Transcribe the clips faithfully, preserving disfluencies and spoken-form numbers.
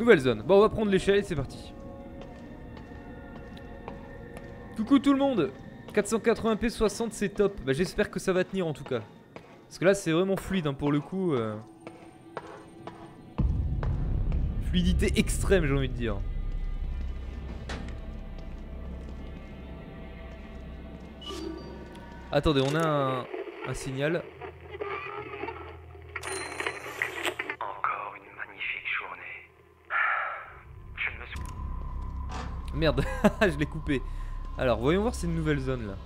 Nouvelle zone. Bon, on va prendre l'échelle et c'est parti. Coucou tout le monde. quatre cent quatre-vingts p soixante, c'est top. Bah, j'espère que ça va tenir en tout cas. Parce que là, c'est vraiment fluide hein, pour le coup. Euh... Fluidité extrême, j'ai envie de dire. Attendez, on a un, un signal. Encore une magnifique journée. Je ne me souviens. Merde, je l'ai coupé. Alors, voyons voir, c'est une nouvelle zone là.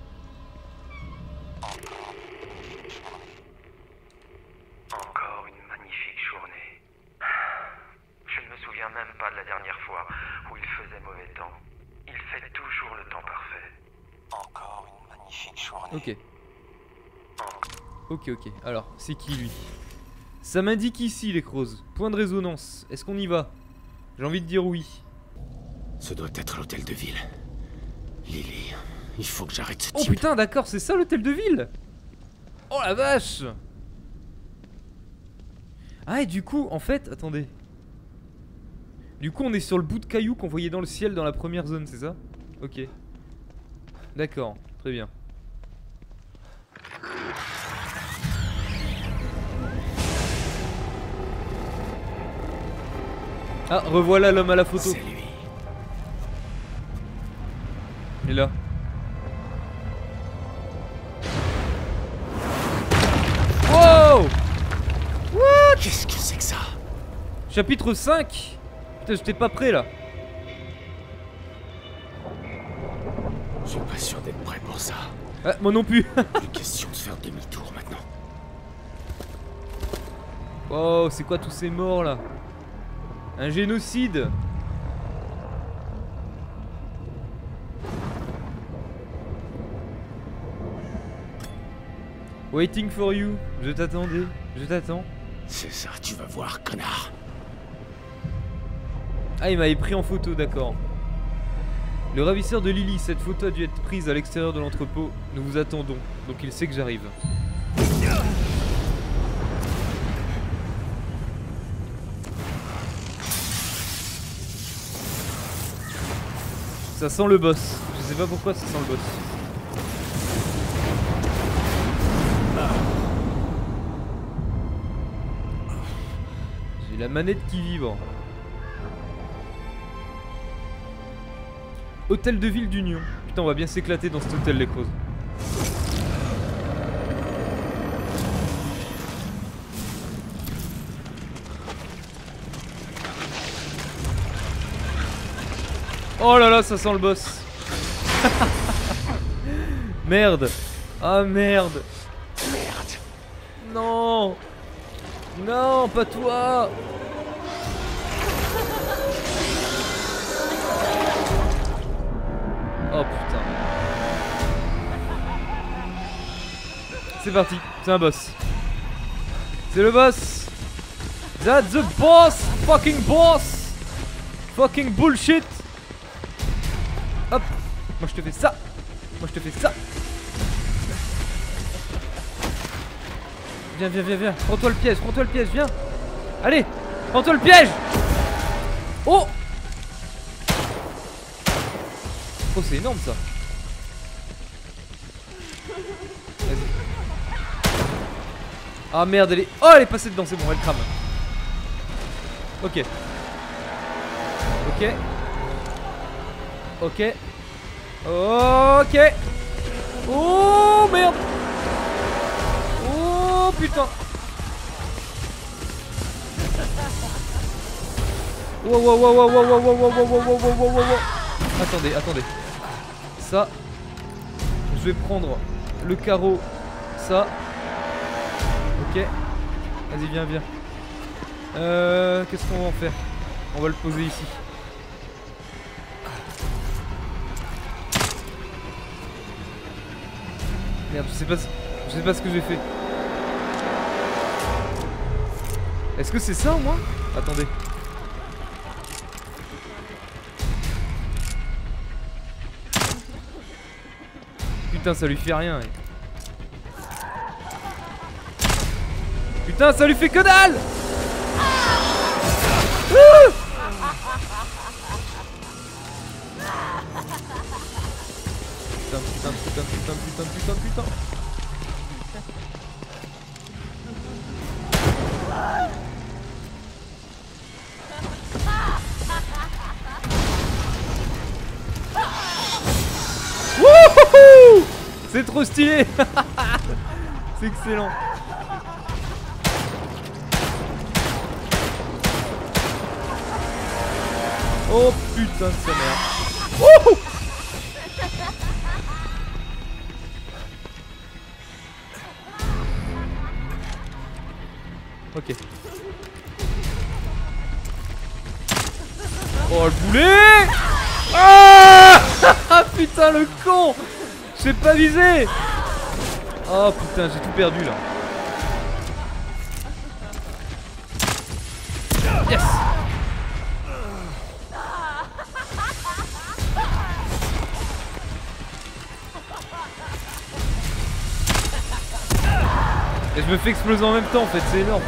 Encore une magnifique journée. Je ne me souviens même pas de la dernière fois où il faisait mauvais temps. Il fait toujours le temps parfait. Encore une magnifique journée. Ok. Ok, ok. Alors, c'est qui lui? Ça m'indique ici les crozes. Point de résonance. Est-ce qu'on y va? J'ai envie de dire oui. Ce doit être l'hôtel de ville. Lily, il faut que j'arrête ce Oh type. putain, d'accord, c'est ça l'hôtel de ville. Oh la vache. Ah et du coup, en fait, attendez. Du coup, on est sur le bout de caillou qu'on voyait dans le ciel dans la première zone, c'est ça? Ok. D'accord, très bien. Ah, revoilà l'homme à la photo. C'est lui. Il est là. Wow! What? Qu'est-ce que c'est que ça? Chapitre cinq. Putain, j'étais pas prêt là. Je suis pas sûr d'être prêt pour ça. Ah, moi non plus. Plus question de faire demi-tour maintenant. Oh, c'est quoi tous ces morts là? Un génocide. Waiting for you. Je t'attendais. Je t'attends. C'est ça, tu vas voir, connard. Ah, il m'avait pris en photo, d'accord. Le ravisseur de Lily, cette photo a dû être prise à l'extérieur de l'entrepôt. Nous vous attendons. Donc il sait que j'arrive. Ça sent le boss. Je sais pas pourquoi ça sent le boss. J'ai la manette qui vibre. Hôtel de ville d'Union. Putain, on va bien s'éclater dans cet hôtel, les crozes. Oh là là, ça sent le boss. Merde. Ah merde. Merde. Non. Non, pas toi. Oh putain. C'est parti, c'est un boss. C'est le boss. That's the boss. Fucking boss. Fucking bullshit. Hop. Moi je te fais ça. Moi je te fais ça. Viens, viens, viens, viens. Prends-toi le piège, prends-toi le piège, viens. Allez, prends-toi le piège. Oh. Oh, c'est énorme ça. Vas-y. Ah merde, elle est... Oh, elle est passée dedans, c'est bon, elle crame. Ok. Ok. Ok. Ok. Oh merde. Oh putain. Wow wow wow wow wow wow wow wow wow wow wow wow wow. Attendez, attendez. Ça. Je vais prendre le carreau. Ça. Ok. Vas-y, viens, viens. Euh. Qu'est-ce qu'on va en faire? On va le poser ici. Merde, je sais pas, je sais pas ce que j'ai fait. Est-ce que c'est ça au moins? Attendez. Putain, ça lui fait rien. Putain, ça lui fait que dalle. Ah. putain, putain, putain, putain, putain, putain, putain. Wouhou! C'est trop stylé. C'est excellent. Oh putain de sa mère. Wouhou! Ok. Oh le boulet! Ah! Putain le con! J'ai pas visé! Oh putain, j'ai tout perdu là. Yes! Et je me fais exploser en même temps en fait, c'est énorme.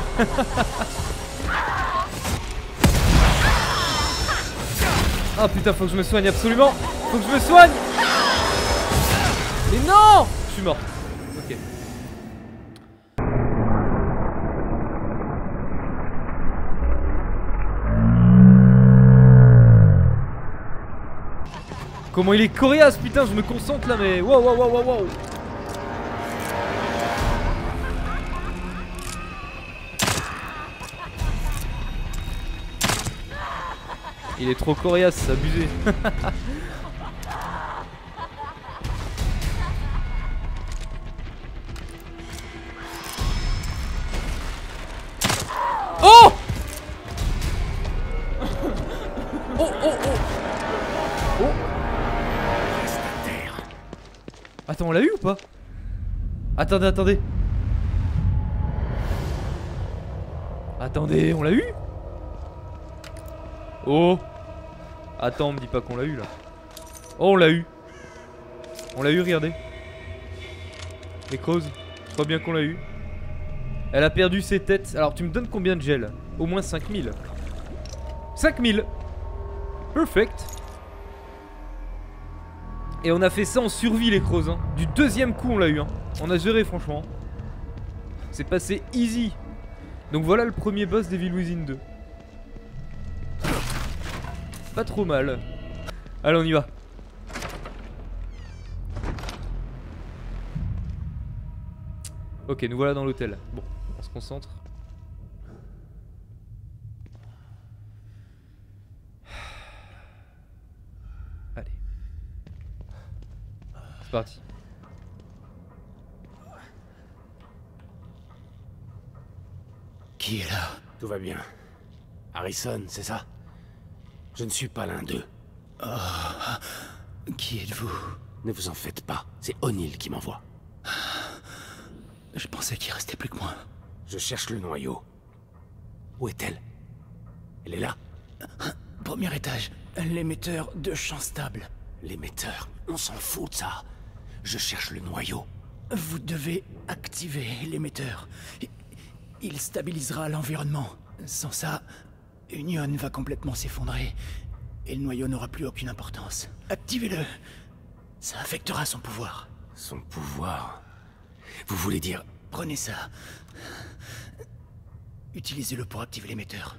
Ah putain, faut que je me soigne absolument. Faut que je me soigne. Mais non! Je suis mort. Ok. Comment il est coriace, putain, je me concentre là, mais wow, wow, wow, wow, wow. Il est trop coriace, c'est abusé. Oh! Oh, oh, oh! Oh! Attends, on l'a eu ou pas? Attendez, attendez. Attendez, on l'a eu? Oh! Attends, on me dit pas qu'on l'a eu là. Oh, on l'a eu. On l'a eu, regardez. Les causes. Je crois bien qu'on l'a eu. Elle a perdu ses têtes. Alors, tu me donnes combien de gel? Au moins cinq mille. cinq mille. Perfect. Et on a fait ça en survie, les crozes. Hein. Du deuxième coup, on l'a eu. Hein. On a géré, franchement. C'est passé easy. Donc voilà le premier boss d'Evil Within deux. Pas trop mal. Allez, on y va. Ok, nous voilà dans l'hôtel. Bon, on se concentre. Allez. C'est parti. Qui est là? Tout va bien. Harrison, c'est ça? Je ne suis pas l'un d'eux. Oh, qui êtes-vous? Ne vous en faites pas, c'est O'Neill qui m'envoie. Je pensais qu'il restait plus que moi. Je cherche le noyau. Où est-elle? Elle est là? Premier étage, l'émetteur de champ stable. L'émetteur, on s'en fout de ça. Je cherche le noyau. Vous devez activer l'émetteur. Il stabilisera l'environnement. Sans ça, Union va complètement s'effondrer. Et le noyau n'aura plus aucune importance. Activez-le. Ça affectera son pouvoir. Son pouvoir? Vous voulez dire... Prenez ça. Utilisez-le pour activer l'émetteur.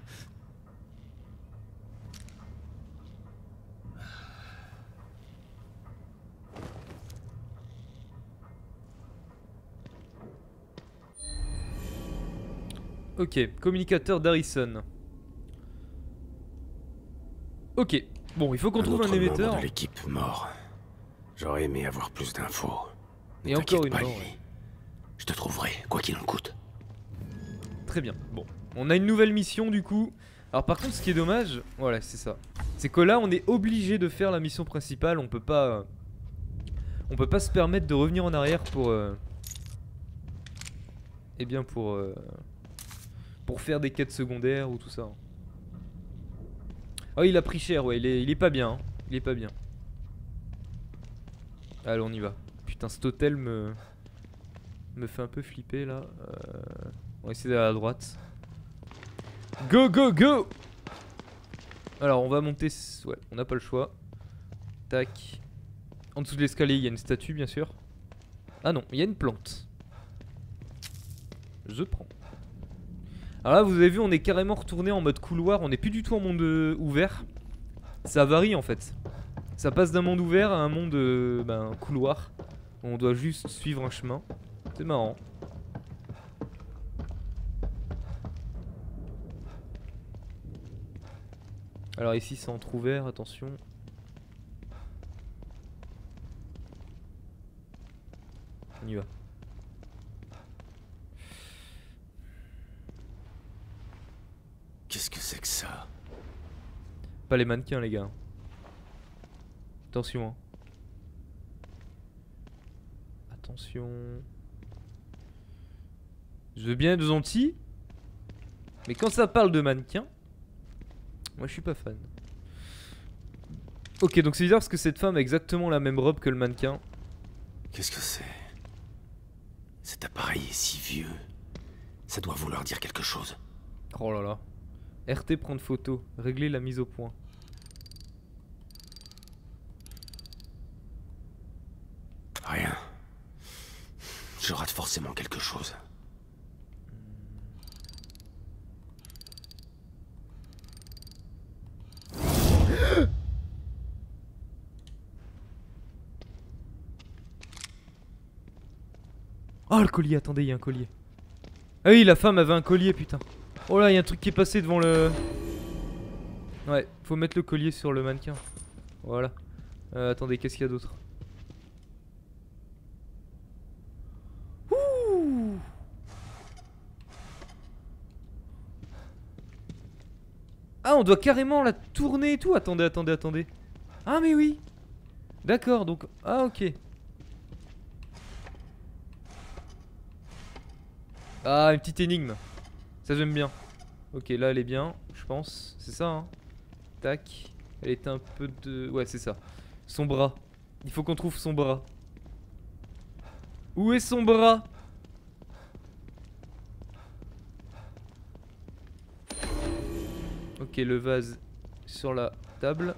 Ok, communicateur d'Harrison. Ok, bon, il faut qu'on trouve un émetteur. De l'équipe mort. J'aurais aimé avoir plus d'infos. Et encore une mort. Ouais. Je te trouverai, quoi qu'il en coûte. Très bien. Bon, on a une nouvelle mission du coup. Alors par contre, ce qui est dommage, voilà, c'est ça. C'est que là, on est obligé de faire la mission principale. On peut pas, euh, on peut pas se permettre de revenir en arrière pour, euh, eh bien pour, euh, pour faire des quêtes secondaires ou tout ça. Oh, il a pris cher, ouais. Il est, il est pas bien. Hein. Il est pas bien. Allez, on y va. Putain, cet hôtel me, me fait un peu flipper là. Euh... On va essayer d'aller à droite. Go, go, go! Alors, on va monter. Ouais, on n'a pas le choix. Tac. En dessous de l'escalier, il y a une statue, bien sûr. Ah non, il y a une plante. Je prends. Alors là, vous avez vu, on est carrément retourné en mode couloir. On n'est plus du tout en monde euh, ouvert. Ça varie en fait. Ça passe d'un monde ouvert à un monde euh, ben, couloir. On doit juste suivre un chemin. C'est marrant. Alors ici c'est entrouvert, attention. On y va. Qu'est-ce que c'est que ça? Pas les mannequins les gars. Attention hein. Attention. Je veux bien être gentil, mais quand ça parle de mannequins, moi je suis pas fan. Ok, donc c'est bizarre parce que cette femme a exactement la même robe que le mannequin. Qu'est-ce que c'est? Cet appareil est si vieux. Ça doit vouloir dire quelque chose. Oh là là. R T prendre photo, régler la mise au point. Rien. Je rate forcément quelque chose. Oh le collier, attendez, il y a un collier. Ah oui, la femme avait un collier, putain. Oh là, il y a un truc qui est passé devant le... Ouais, faut mettre le collier sur le mannequin. Voilà. Euh, attendez, qu'est-ce qu'il y a d'autre? Ouh. Ah, on doit carrément la tourner et tout. Attendez, attendez, attendez. Ah mais oui. D'accord, donc... Ah ok. Ah, une petite énigme. Ça j'aime bien. Ok, là elle est bien, je pense. C'est ça, hein. Tac. Elle était un peu de... Ouais, c'est ça. Son bras. Il faut qu'on trouve son bras. Où est son bras? Ok, le vase sur la table.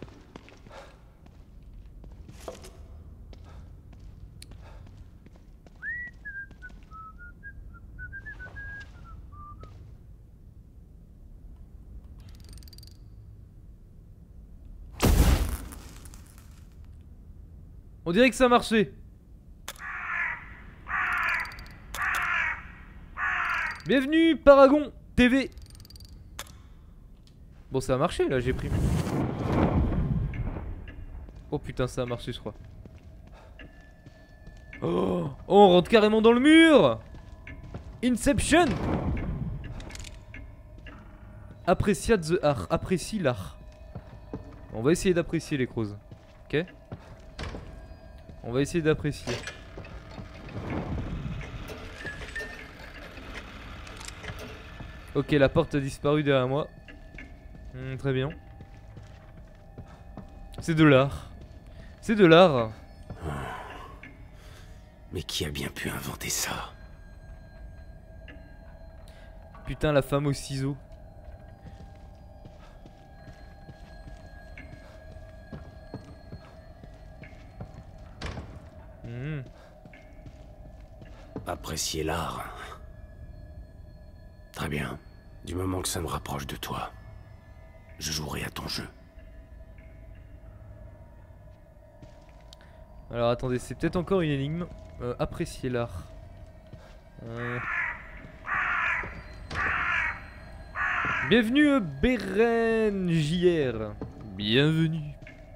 On dirait que ça a marché. Bienvenue Paragon T V. Bon, ça a marché là, j'ai pris. Oh putain, ça a marché, je crois. Oh, on rentre carrément dans le mur. Inception. Appréciate the art. Apprécie l'art. On va essayer d'apprécier les crozes. Ok. On va essayer d'apprécier. Ok, la porte a disparu derrière moi. Mmh, très bien. C'est de l'art. C'est de l'art. Mais qui a bien pu inventer ça? Putain, la femme aux ciseaux. Mmh. Apprécier l'art. Très bien. Du moment que ça me rapproche de toi, je jouerai à ton jeu. Alors attendez, c'est peut-être encore une énigme. Euh, apprécier l'art. Euh... Bienvenue euh, Beren J R. Bienvenue.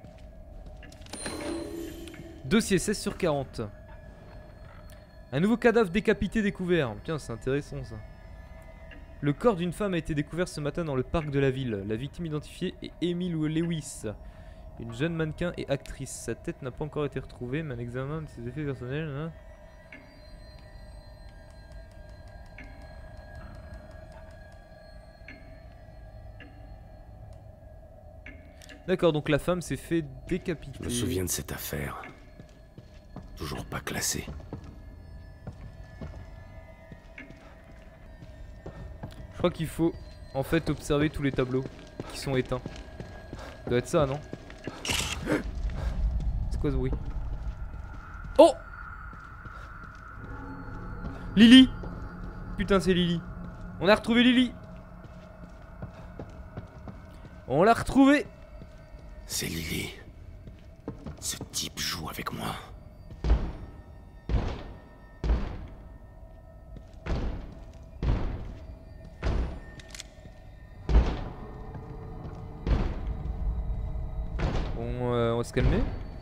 Dossier seize sur quarante. Un nouveau cadavre décapité découvert. Tiens, c'est intéressant ça. Le corps d'une femme a été découvert ce matin dans le parc de la ville. La victime identifiée est Emily Lewis, une jeune mannequin et actrice. Sa tête n'a pas encore été retrouvée, mais un examen de ses effets personnels... Hein. D'accord, donc la femme s'est fait décapiter. Je me souviens de cette affaire. Toujours pas classée. Je crois qu'il faut en fait observer tous les tableaux qui sont éteints. Ça doit être ça, non? C'est quoi ce bruit? Oh! Lily! Putain, c'est Lily. On a retrouvé Lily. On l'a retrouvée. C'est Lily. Ce type joue avec moi. Bon, euh, on va se calmer.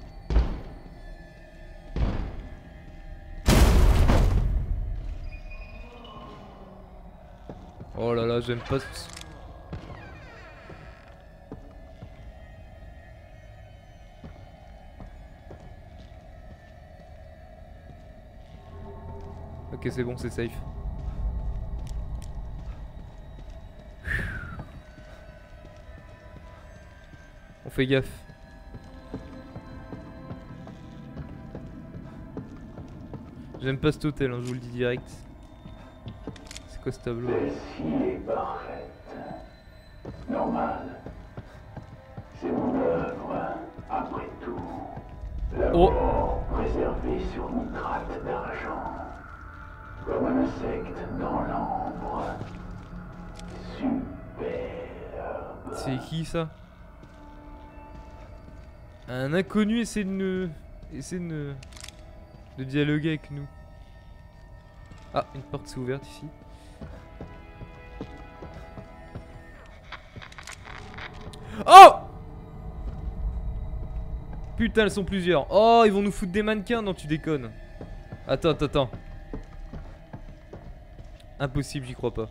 Oh là là, j'aime pas ce... Ok, c'est bon, c'est safe. On fait gaffe. J'aime pas cet hôtel, hein, je vous le dis direct. C'est quoi ce tableau? Celle-ci est parfaite. Normal. C'est mon œuvre, après tout. La Oh. mort préservée sur une gratte d'argent. Comme un insecte dans l'ambre. Superbe. C'est qui ça? Un inconnu essaie de ne... essaie de ne... de dialoguer avec nous. Ah, une porte s'est ouverte ici. Oh! Putain, elles sont plusieurs. Oh, ils vont nous foutre des mannequins. Non, tu déconnes. Attends, attends, attends. Impossible, j'y crois pas.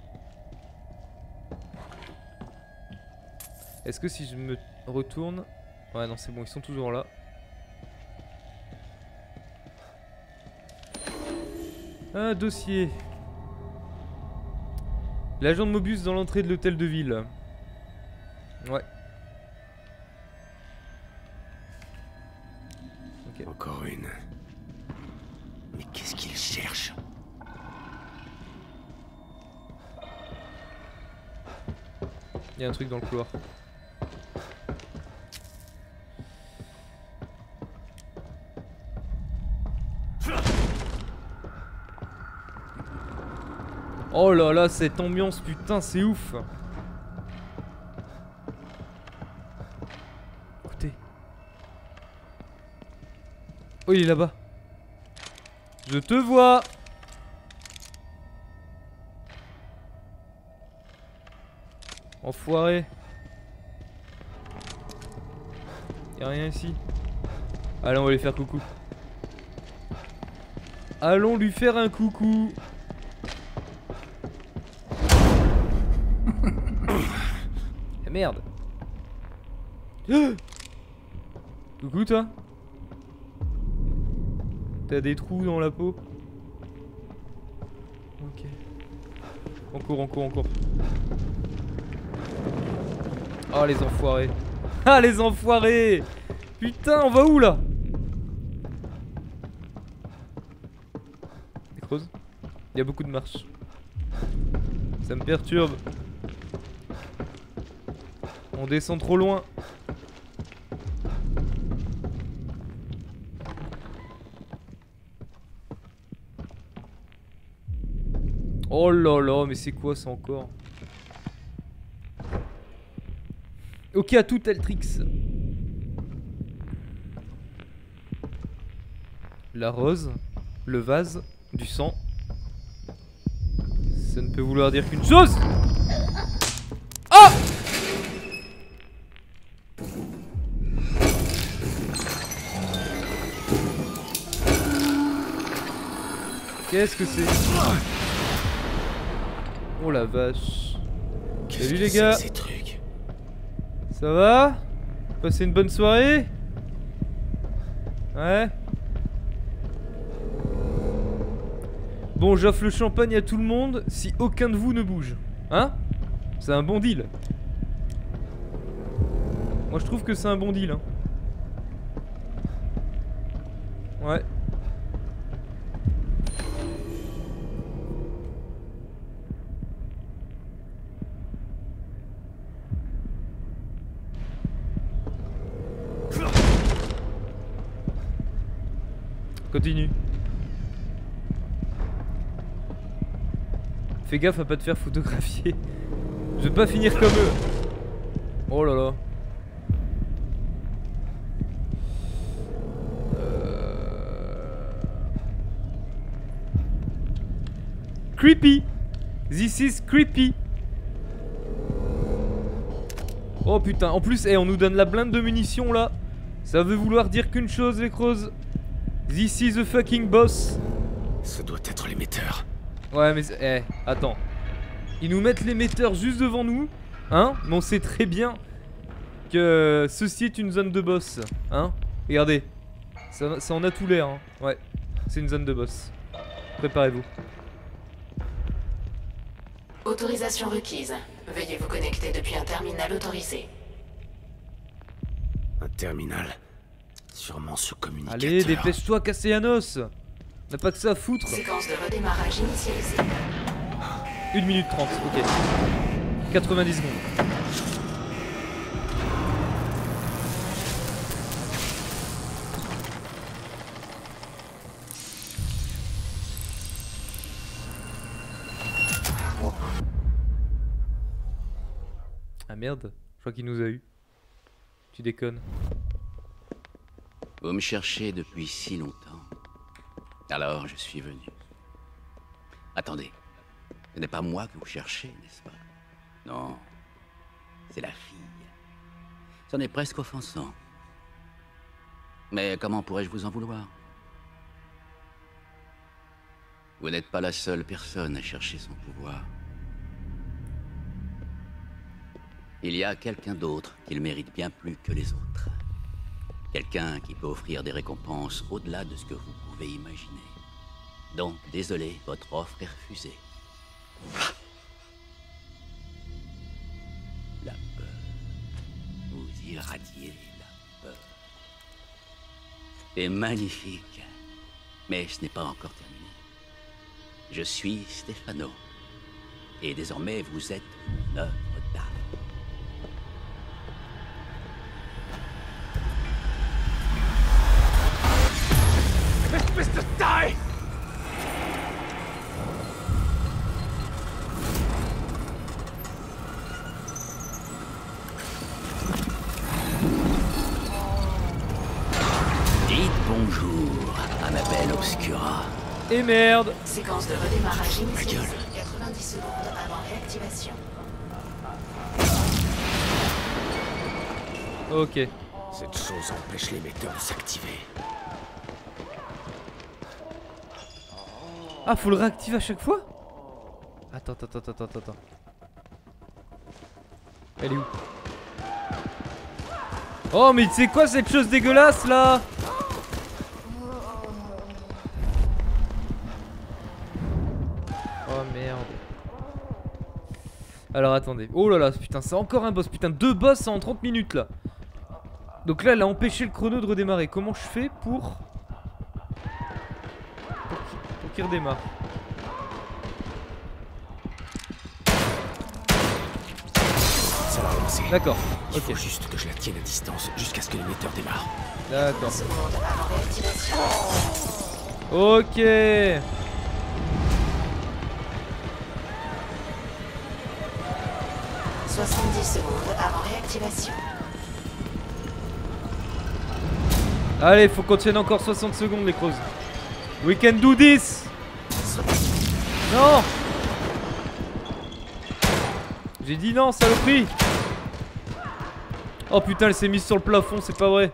Est-ce que si je me retourne... Ouais, non, c'est bon, ils sont toujours là. Un dossier. L'agent de Mobius dans l'entrée de l'hôtel de ville. Ouais. Ok. Encore une. Mais qu'est-ce qu'il cherche? Il y a un truc dans le couloir. Oh là là, cette ambiance, putain, c'est ouf. Écoutez. Oh, il est là-bas. Je te vois. Enfoiré. Y'a rien ici. Allez, on va lui faire coucou. Allons lui faire un coucou. Ah, merde. Coucou toi. T'as des trous dans la peau. Ok. On court, on court, on court. Oh les enfoirés. Ah les enfoirés. Putain, on va où là? Des creuses. Il y a beaucoup de marches. Ça me perturbe. On descend trop loin. Oh là là, mais c'est quoi ça encore? Ok, à tout Altrix. La rose, le vase, du sang. Ça ne peut vouloir dire qu'une chose. Oh! Qu'est-ce que c'est? Oh la vache. Salut les gars. Ces trucs. Ça va? Passez une bonne soirée? Ouais. Bon, j'offre le champagne à tout le monde si aucun de vous ne bouge. Hein? C'est un bon deal. Moi je trouve que c'est un bon deal hein. Ouais. Continue. Fais gaffe à pas te faire photographier. Je vais pas finir comme eux. Oh là là. Euh... Creepy. This is creepy. Oh putain, en plus, hey, on nous donne la blinde de munitions là. Ça veut vouloir dire qu'une chose, les crozes. This is the fucking boss. Ce doit être l'émetteur. Ouais, mais eh, attends. Ils nous mettent l'émetteur juste devant nous, hein. Mais on sait très bien que ceci est une zone de boss, hein. Regardez, ça, ça en a tout l'air, hein. Ouais, c'est une zone de boss. Préparez-vous. Autorisation requise. Veuillez vous connecter depuis un terminal autorisé. Un terminal. Sûrement ce communicateur. Allez, dépêche-toi, Castellanos. On n'a pas que ça à foutre. Séquence de redémarrage initialisée. une minute trente, ok. quatre-vingt-dix secondes. Ah merde, je crois qu'il nous a eu. Tu déconnes. Vous me cherchez depuis si longtemps. Alors je suis venu. Attendez, ce n'est pas moi que vous cherchez, n'est-ce pas? Non, c'est la fille. C'en est presque offensant. Mais comment pourrais-je vous en vouloir? Vous n'êtes pas la seule personne à chercher son pouvoir. Il y a quelqu'un d'autre qui le mérite bien plus que les autres. Quelqu'un qui peut offrir des récompenses au-delà de ce que vous pouvez imaginer. Donc, désolé, votre offre est refusée. La peur. Vous irradiez la peur. C'est magnifique. Mais ce n'est pas encore terminé. Je suis Stefano. Et désormais, vous êtes une œuvre d'art. Mister Die! Dites bonjour, Annabelle Obscura. Et merde. Séquence de redémarrage initialisée. quatre-vingt-dix secondes avant réactivation. Ok. Cette chose empêche l'émetteur de s'activer. Ah, faut le réactiver à chaque fois? Attends, attends, attends, attends, attends. Elle est où? Oh, mais c'est quoi cette chose dégueulasse là? Oh merde. Alors attendez. Oh là là, putain, c'est encore un boss. Putain, deux boss en trente minutes là. Donc là, elle a empêché le chrono de redémarrer. Comment je fais pour... Pour qu'il redémarre? Ça va commencer. D'accord. Il Ok. faut juste que je la tienne à distance jusqu'à ce que l'émetteur démarre. D'accord. Secondes avant réactivation. Ok. soixante-dix secondes avant réactivation. Allez, faut qu'on tienne encore soixante secondes les crozes. We can do this. Non. J'ai dit non, saloperie. Oh putain, elle s'est mise sur le plafond, c'est pas vrai.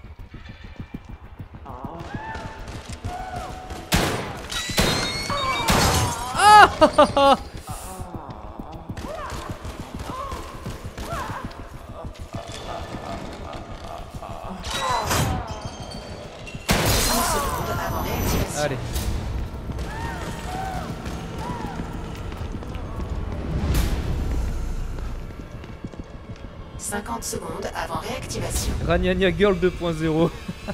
Ah. Allez. cinquante secondes avant réactivation. Ragnagna Girl deux point zéro.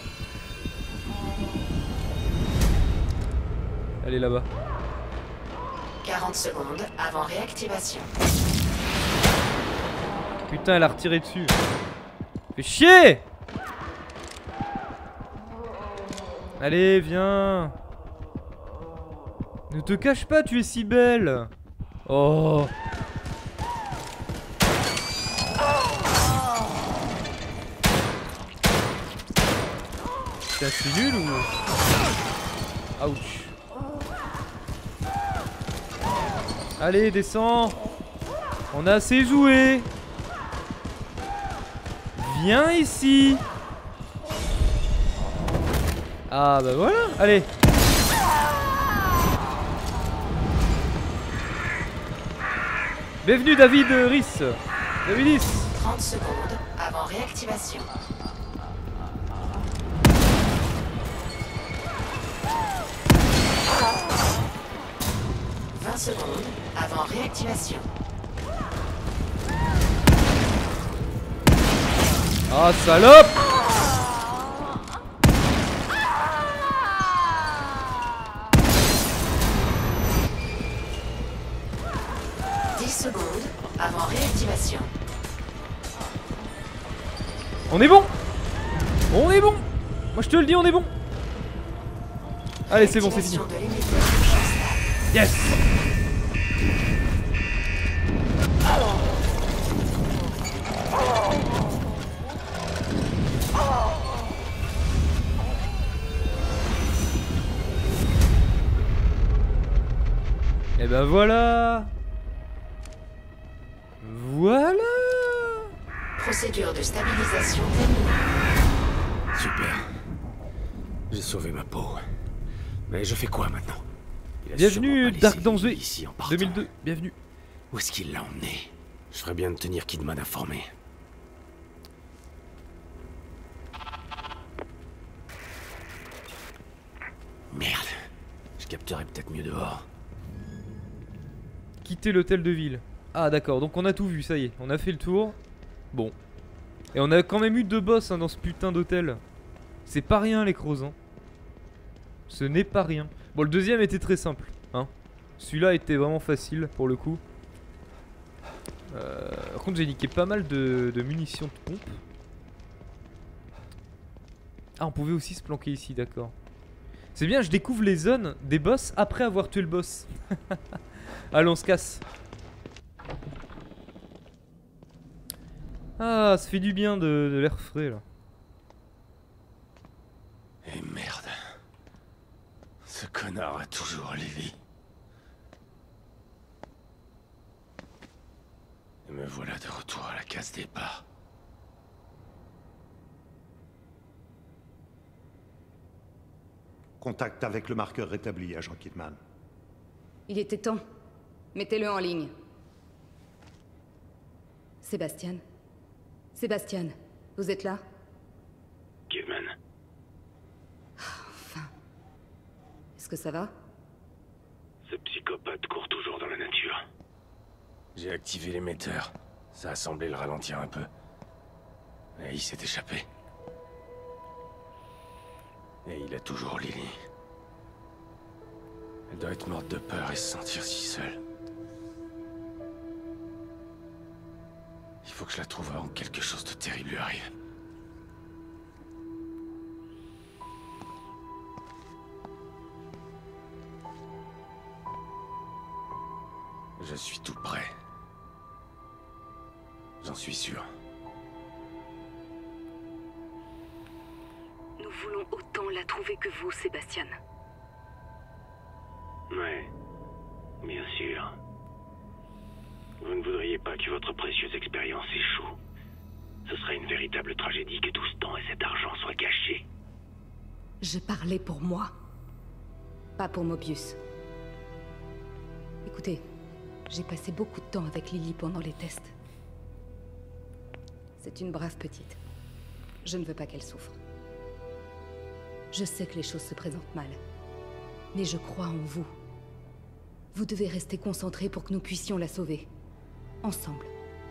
Elle est là-bas. quarante secondes avant réactivation. Putain, elle a retiré dessus. Fais chier. Allez, viens. Ne te cache pas, tu es si belle. Oh. Putain, c'est nul ou... Ouch. Allez, descends. On a assez joué. Viens ici. Ah bah voilà, allez. Bienvenue David Rhys. Davidis. trente secondes avant réactivation. vingt secondes avant réactivation. Ah salope. dix secondes avant réactivation. On est bon. On est bon. Moi je te le dis, on est bon. Allez, c'est bon, c'est fini. Yes. Et ben voilà. Voilà. Procédure de stabilisation terminée. Super. J'ai sauvé ma peau. Mais je fais quoi maintenant? Il a Bienvenue sûrement pas laissé Dark Lily Danger ici en partant. deux mille deux, bienvenue. Où est-ce qu'il l'a emmené? Je ferais bien de tenir Kidman informé. Merde. Je capterai peut-être mieux dehors. Quitter l'hôtel de ville. Ah d'accord, donc on a tout vu, ça y est, on a fait le tour. Bon. Et on a quand même eu deux boss hein, dans ce putain d'hôtel. C'est pas rien les crocs, hein. Ce n'est pas rien. Bon, le deuxième était très simple, hein. Celui-là était vraiment facile pour le coup. Euh, par contre j'ai niqué pas mal de, de munitions de pompe. Ah, on pouvait aussi se planquer ici, d'accord. C'est bien, je découvre les zones des boss après avoir tué le boss. Allez, on se casse. Ah, ça fait du bien de, de l'air frais là. Et merde. Ce connard a toujours Lily. Et me voilà de retour à la case départ. Contact avec le marqueur rétabli, agent Kidman. Il était temps. Mettez-le en ligne. Sébastien. Sébastien, vous êtes là? Kidman. Enfin. Est-ce que ça va? Ce psychopathe court toujours dans la nature. J'ai activé l'émetteur. Ça a semblé le ralentir un peu. Et il s'est échappé. Et il a toujours Lily. Elle doit être morte de peur et se sentir si seule. Il faut que je la trouve avant que quelque chose de terrible lui arrive. Je suis tout prêt. J'en suis sûr. Nous voulons autant la trouver que vous, Sébastien. Ouais, bien sûr. Vous ne voudriez pas que votre précieuse expérience échoue. Ce serait une véritable tragédie que tout ce temps et cet argent soient gâchés. Je parlais pour moi. Pas pour Mobius. Écoutez, j'ai passé beaucoup de temps avec Lily pendant les tests. C'est une brave petite. Je ne veux pas qu'elle souffre. Je sais que les choses se présentent mal. Mais je crois en vous. Vous devez rester concentrés pour que nous puissions la sauver. Ensemble.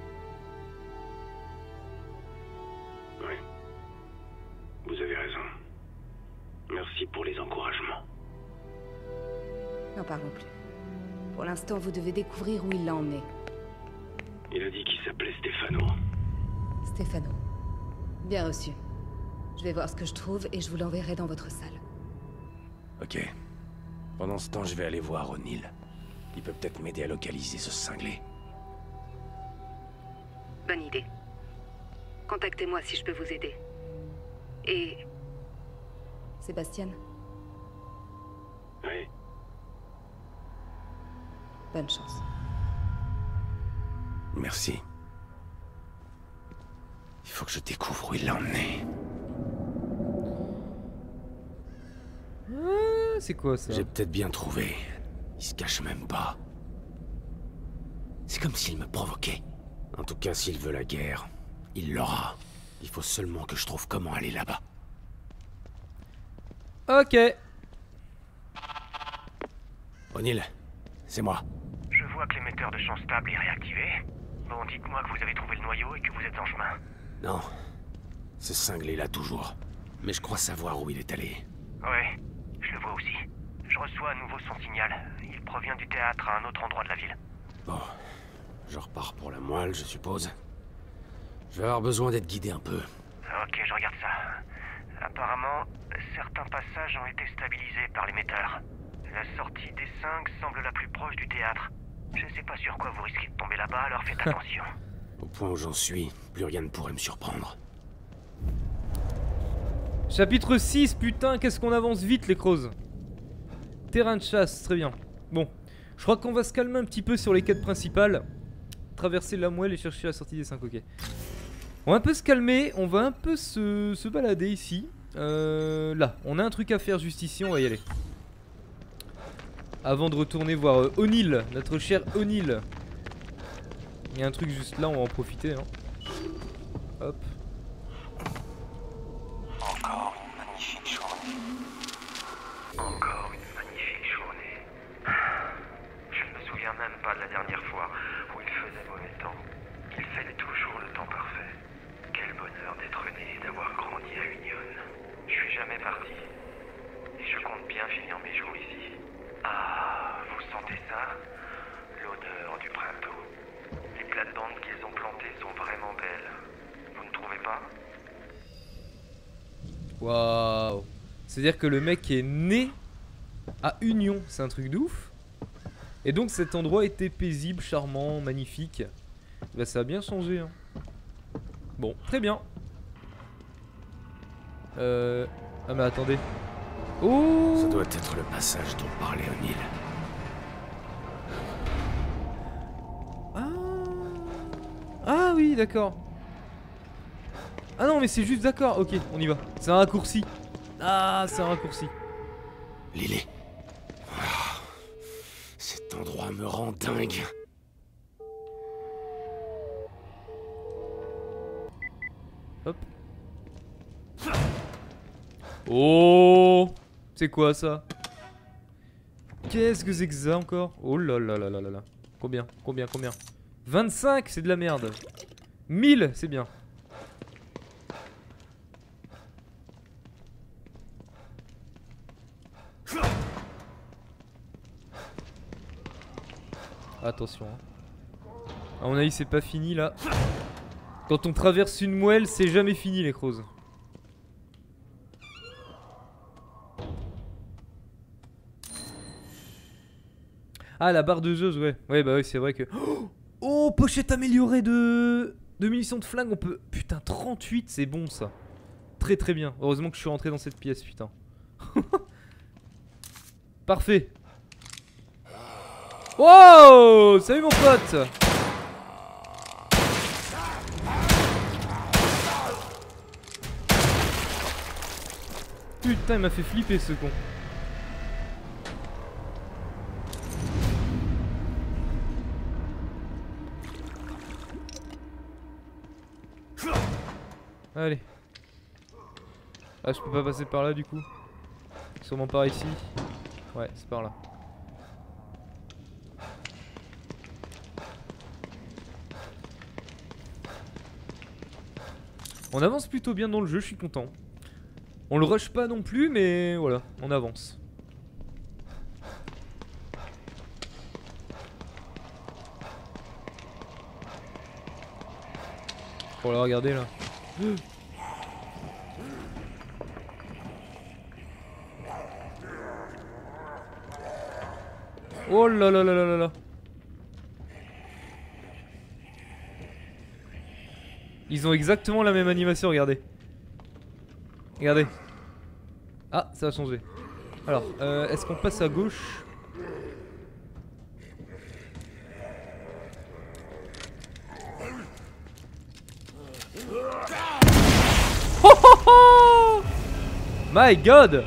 Oui. Vous avez raison. Merci pour les encouragements. N'en parlons plus. Pour l'instant, vous devez découvrir où il l'a emmené. Il a dit qu'il s'appelait Stefano. Stefano. Bien reçu. Je vais voir ce que je trouve et je vous l'enverrai dans votre salle. Ok. Pendant ce temps, je vais aller voir O'Neill. Il peut peut-être m'aider à localiser ce cinglé. Bonne idée. Contactez-moi si je peux vous aider. Et... Sébastien? Oui. Bonne chance. Merci. Il faut que je découvre où il l'a emmené. Ah, c'est quoi ça? J'ai peut-être bien trouvé. Il se cache même pas. C'est comme s'il me provoquait. En tout cas, s'il veut la guerre, il l'aura. Il faut seulement que je trouve comment aller là-bas. Ok. O'Neill, c'est moi. Je vois que l'émetteur de champ stable est réactivé. Bon, dites-moi que vous avez trouvé le noyau et que vous êtes en chemin. Non. Ce cinglé là toujours. Mais je crois savoir où il est allé. Ouais, je le vois aussi. Je reçois à nouveau son signal. Il provient du théâtre à un autre endroit de la ville. Bon. Je repars pour la moelle, je suppose. Je vais avoir besoin d'être guidé un peu. Ok, je regarde ça. Apparemment, certains passages ont été stabilisés par l'émetteur. La sortie des cinq semble la plus proche du théâtre. Je sais pas sur quoi vous risquez de tomber là-bas, alors faites attention. Au point où j'en suis, plus rien ne pourrait me surprendre. Chapitre six, putain, qu'est-ce qu'on avance vite les crozes. Terrain de chasse, très bien. Bon, je crois qu'on va se calmer un petit peu sur les quêtes principales. Traverser la moelle et chercher la sortie des cinq, ok. On va un peu se calmer, on va un peu se, se balader ici. Euh, là, on a un truc à faire juste ici, on va y aller. Avant de retourner voir euh, O'Neill, notre cher O'Neill. Il y a un truc juste là, on va en profiter. Hein. Hop. Encore une magnifique journée. Encore une magnifique journée. Je ne me souviens même pas de la dernière fois où il faisait mauvais temps. Il fait toujours le temps parfait. Quel bonheur d'être né et d'avoir grandi à Union. Je suis jamais parti. Et je compte bien finir mes jours ici. Ah, vous sentez ça? L'odeur du printemps. Les plates-bandes qu'ils ont plantées sont vraiment belles. Vous ne trouvez pas? Waouh. C'est-à-dire que le mec est né à Union, c'est un truc de ouf. Et donc cet endroit était paisible, charmant, magnifique. Bah ça a bien changé hein. Bon, très bien. Euh... Ah mais attendez. Oh, ça doit être le passage dont parlait O'Neill. Ah, ah oui, d'accord. Ah non, mais c'est juste d'accord. Ok, on y va. C'est un raccourci. Ah, c'est un raccourci. Lily. Oh, cet endroit me rend dingue. Hop. Oh, c'est quoi ça? Qu'est-ce que c'est que ça encore? Oh là là là là là là. Combien? Combien? Combien? vingt-cinq, c'est de la merde. mille, c'est bien. Attention. Hein. À mon avis, c'est pas fini là. Quand on traverse une moelle, c'est jamais fini les crozes. Ah, la barre de jauge, ouais. Ouais, bah oui, c'est vrai que... Oh, oh, pochette améliorée de... de munitions de flingue, on peut... Putain, trente-huit, c'est bon, ça. Très très bien. Heureusement que je suis rentré dans cette pièce, putain. Parfait. Wow, salut mon pote. Putain, il m'a fait flipper, ce con. Allez. Ah, je peux pas passer par là du coup. Sûrement par ici. Ouais, c'est par là. On avance plutôt bien dans le jeu, je suis content. On le rush pas non plus, mais voilà, on avance. Pour la regarder là. Oh là là là là là là. Ils ont exactement la même animation, regardez. Regardez. Ah, ça a changé. Alors, euh, est-ce qu'on passe à gauche? Oh oh oh! My God!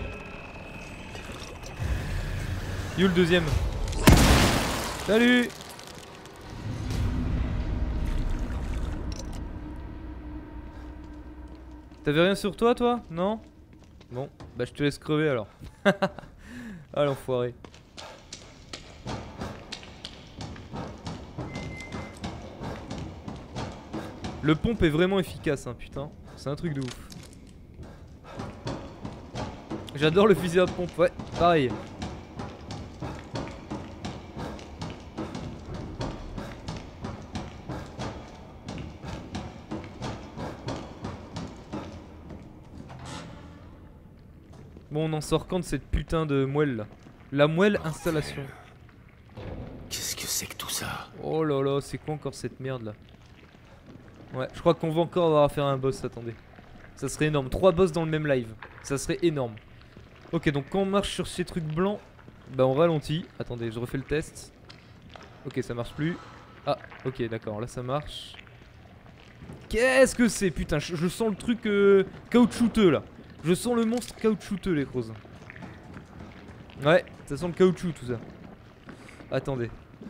You le deuxième. Salut! T'avais rien sur toi, toi? Non? Bon, bah je te laisse crever alors. Ah l'enfoiré. Le pompe est vraiment efficace, hein, putain. C'est un truc de ouf. J'adore le fusil à pompe, ouais, pareil. Bon, on en sort quand de cette putain de moelle là? La moelle installation. Qu'est-ce que c'est que tout ça? Oh là là, c'est quoi encore cette merde là? Ouais, je crois qu'on va encore avoir à faire un boss, attendez. Ça serait énorme, trois boss dans le même live. Ça serait énorme. Ok, donc quand on marche sur ces trucs blancs, bah on ralentit. Attendez, je refais le test. Ok, ça marche plus. Ah, ok, d'accord, là ça marche. Qu'est-ce que c'est? Putain, je, je sens le truc euh, caoutchouteux là. Je sens le monstre caoutchouteux, les crozes. Ouais, ça sent le caoutchouc tout ça. Attendez.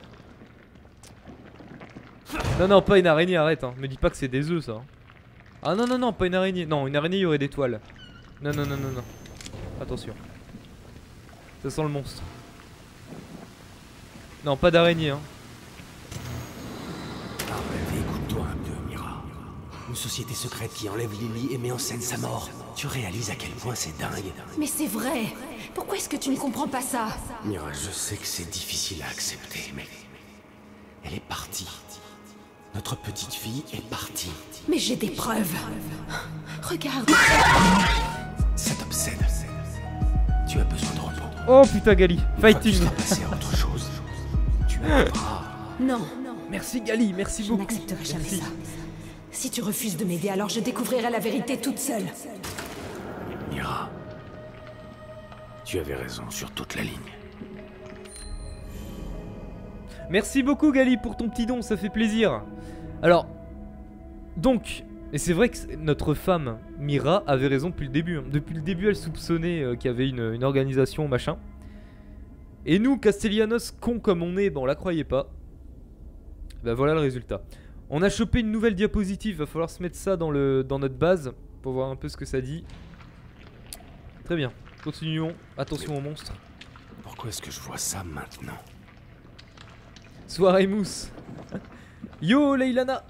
Non, non, pas une araignée, arrête. Hein. Me dis pas que c'est des œufs, ça. Ah non, non, non, pas une araignée. Non, une araignée, il y aurait des toiles. Non, non, non, non, non. Attention. Ça sent le monstre. Non, pas d'araignée, hein. Arrête, écoute-toi un peu, Mira. Une société secrète qui enlève Lily et met en scène sa mort. Tu réalises à quel point c'est dingue? Mais c'est vrai. Pourquoi est-ce que tu ne comprends pas ça? Mira, je sais que c'est difficile à accepter, mais... elle est partie. Notre petite fille est partie. Mais j'ai des preuves. Regarde. Ça t'obsède. Tu as besoin de repos. Oh putain, Gali. Fighting. Tu vas passer à autre chose. Tu apprendras. Non. Merci, Gali. Merci beaucoup. Je n'accepterai jamais ça. Si tu refuses de m'aider, alors je découvrirai la vérité toute seule. Mira. Tu avais raison sur toute la ligne. Merci beaucoup, Gali, pour ton petit don, ça fait plaisir. Alors, donc, et c'est vrai que notre femme, Mira, avait raison depuis le début. Hein. Depuis le début, elle soupçonnait euh, qu'il y avait une, une organisation, machin. Et nous, Castellanos, cons comme on est, ben on la croyait pas. Ben voilà le résultat. On a chopé une nouvelle diapositive, va falloir se mettre ça dans, le, dans notre base pour voir un peu ce que ça dit. Très bien, continuons. Attention aux monstres. Pourquoi est-ce que je vois ça maintenant? Soirée mousse. Yo Leilana.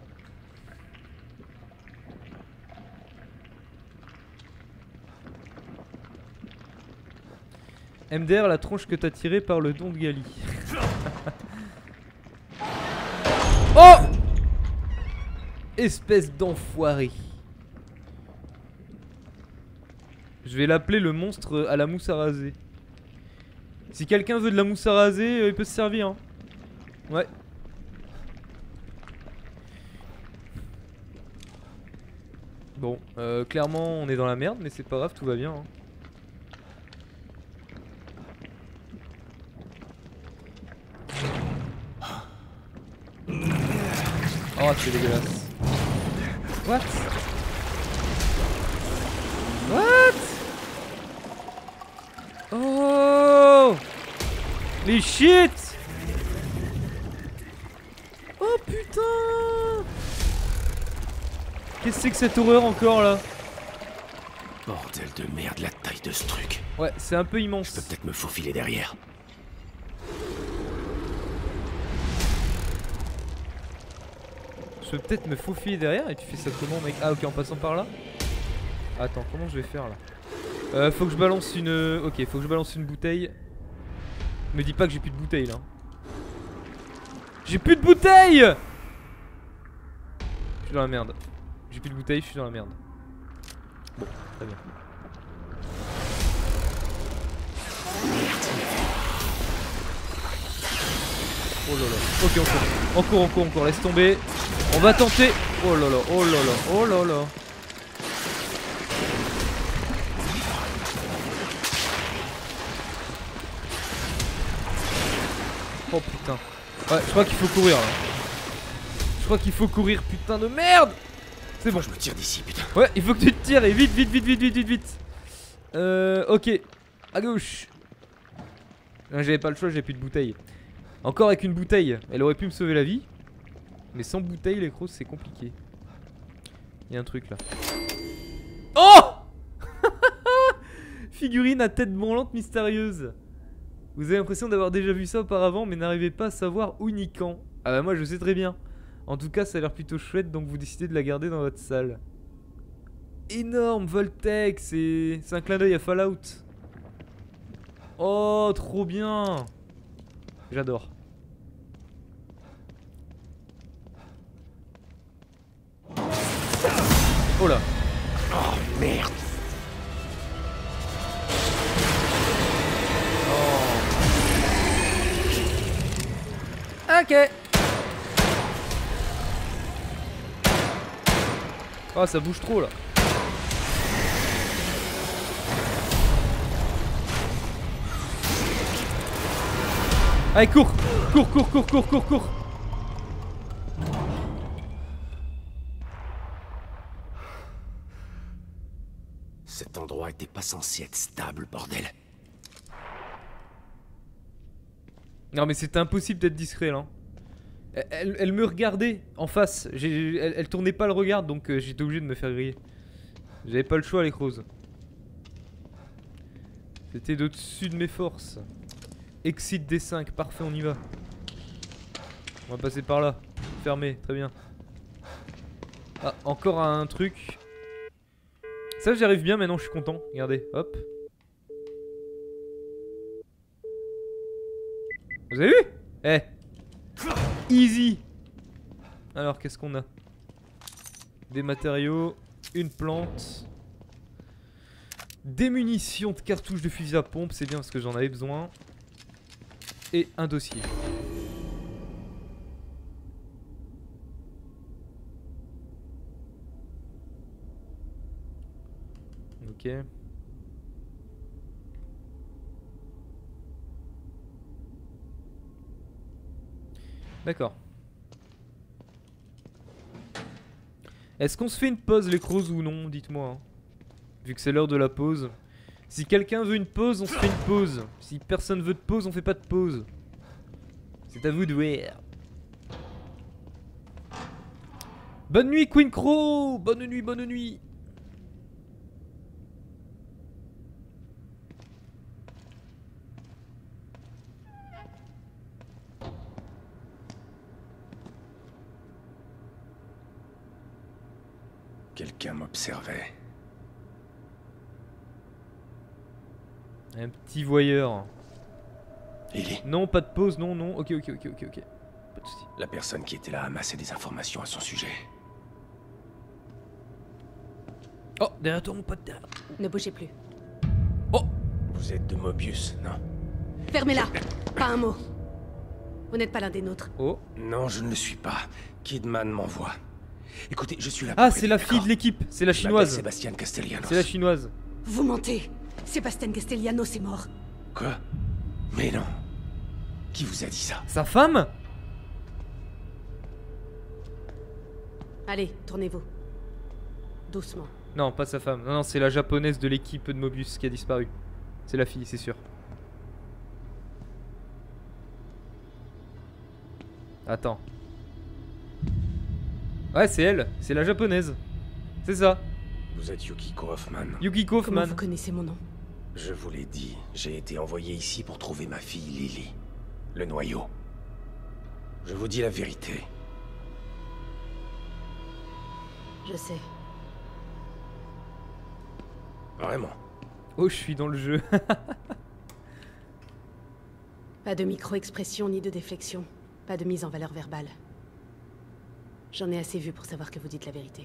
M D R, la tronche que t'as tirée par le don de Gali. Oh! Espèce d'enfoiré. Je vais l'appeler le monstre à la mousse à raser. Si quelqu'un veut de la mousse à raser, euh, il peut se servir. Hein. Ouais. Bon, euh, clairement on est dans la merde, mais c'est pas grave, tout va bien. Hein. Oh, c'est dégueulasse. What? What? Oh! Les shit! Oh putain! Qu'est-ce que c'est que cette horreur encore là? Bordel de merde, la taille de ce truc. Ouais, c'est un peu immense. Je peux peut-être me faufiler derrière. Je peux peut-être me faufiler derrière et tu fais ça comment, mec? Ah ok, en passant par là. Attends, comment je vais faire là? Euh, faut que je balance une... Ok, faut que je balance une bouteille. Me dis pas que j'ai plus de bouteille là. J'ai plus de bouteille! Je suis dans la merde. J'ai plus de bouteille, je suis dans la merde. Bon, très bien. Oh là là. Ok, on court. On court, on court, on court. Laisse tomber. On va tenter. Oh là là, oh là là, oh là là. Oh putain. Ouais, je crois qu'il faut courir là. Je crois qu'il faut courir, putain de merde. C'est bon. Je me tire d'ici, putain. Ouais, il faut que tu te tires et vite, vite, vite, vite, vite, vite, vite. Euh, ok. À gauche. J'avais pas le choix, j'ai plus de bouteille. Encore avec une bouteille, elle aurait pu me sauver la vie. Mais sans bouteille, les crosses, c'est compliqué. Il y a un truc là. Oh Figurine à tête branlante mystérieuse. Vous avez l'impression d'avoir déjà vu ça auparavant, mais n'arrivez pas à savoir où ni quand. Ah bah moi je sais très bien. En tout cas ça a l'air plutôt chouette, donc vous décidez de la garder dans votre salle. Énorme Voltec, c'est un clin d'œil à Fallout. Oh trop bien. J'adore. Oh là. Oh merde. Ok. Oh ça bouge trop là. Allez cours. Cours cours cours cours cours cours. Cet endroit était pas censé être stable, bordel. Non mais c'était impossible d'être discret là. Elle, elle, elle me regardait en face. Elle, elle tournait pas le regard, donc euh, j'étais obligé de me faire griller. J'avais pas le choix les crozes. C'était au-dessus de mes forces. Exit D cinq, parfait, on y va. On va passer par là. Fermé, très bien. Ah, encore un truc. Ça j'y arrive bien maintenant, je suis content. Regardez, hop. Vous avez vu? Eh, easy. Alors qu'est-ce qu'on a? Des matériaux, une plante, des munitions de cartouches de fusil à pompe, c'est bien parce que j'en avais besoin. Et un dossier. Ok. D'accord. Est-ce qu'on se fait une pause les crocs ou non? Dites-moi. Hein. Vu que c'est l'heure de la pause. Si quelqu'un veut une pause, on se fait une pause. Si personne veut de pause, on fait pas de pause. C'est à vous de voir. Bonne nuit Queen Crow. Bonne nuit, bonne nuit. Quelqu'un m'observait. Un petit voyeur. Lily. Non, pas de pause, non, non. Ok, ok, ok, ok, ok. Pas de soucis. La personne qui était là amassait des informations à son sujet. Oh, derrière toi, mon pote, derrière. Ne bougez plus. Oh. Vous êtes de Mobius, non? Fermez-la. Pas un mot. Vous n'êtes pas l'un des nôtres. Oh. Non, je ne le suis pas. Kidman m'envoie. Écoutez, je suis là. Ah, c'est la fille de l'équipe. C'est la chinoise. Sébastien Castellanos. C'est la chinoise. Vous mentez. Sébastien Castellanos est mort. Quoi? Mais non. Qui vous a dit ça? Sa femme? Allez, tournez-vous. Doucement. Non, pas sa femme. Non, non, c'est la japonaise de l'équipe de Mobius qui a disparu. C'est la fille, c'est sûr. Attends. Ouais, c'est elle. C'est la japonaise. C'est ça. Vous êtes Yukiko Hoffman. Yukiko Hoffman. Comment vous connaissez mon nom? Je vous l'ai dit, j'ai été envoyé ici pour trouver ma fille Lily. Le noyau. Je vous dis la vérité. Je sais. Vraiment. Oh, je suis dans le jeu. Pas de micro-expression ni de déflexion. Pas de mise en valeur verbale. J'en ai assez vu pour savoir que vous dites la vérité.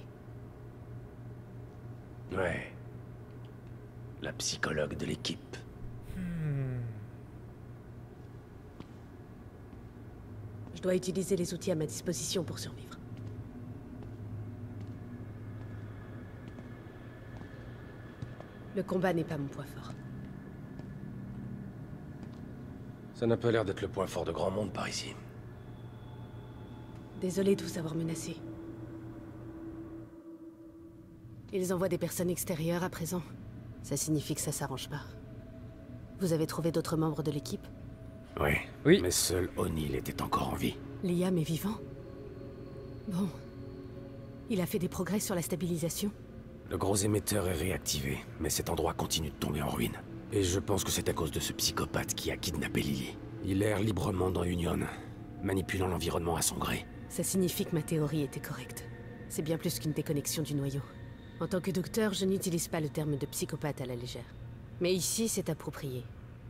Ouais. La psychologue de l'équipe. Hmm. Je dois utiliser les outils à ma disposition pour survivre. Le combat n'est pas mon point fort. Ça n'a pas l'air d'être le point fort de grand monde par ici. Désolé de vous avoir menacé. Ils envoient des personnes extérieures à présent. Ça signifie que ça s'arrange pas. Vous avez trouvé d'autres membres de l'équipe? Oui. Oui. Mais seul O'Neill était encore en vie. Liam est vivant? Bon. Il a fait des progrès sur la stabilisation? Le gros émetteur est réactivé, mais cet endroit continue de tomber en ruine. Et je pense que c'est à cause de ce psychopathe qui a kidnappé Lily. Il erre librement dans Union, manipulant l'environnement à son gré. Ça signifie que ma théorie était correcte. C'est bien plus qu'une déconnexion du noyau. En tant que docteur, je n'utilise pas le terme de psychopathe à la légère. Mais ici, c'est approprié.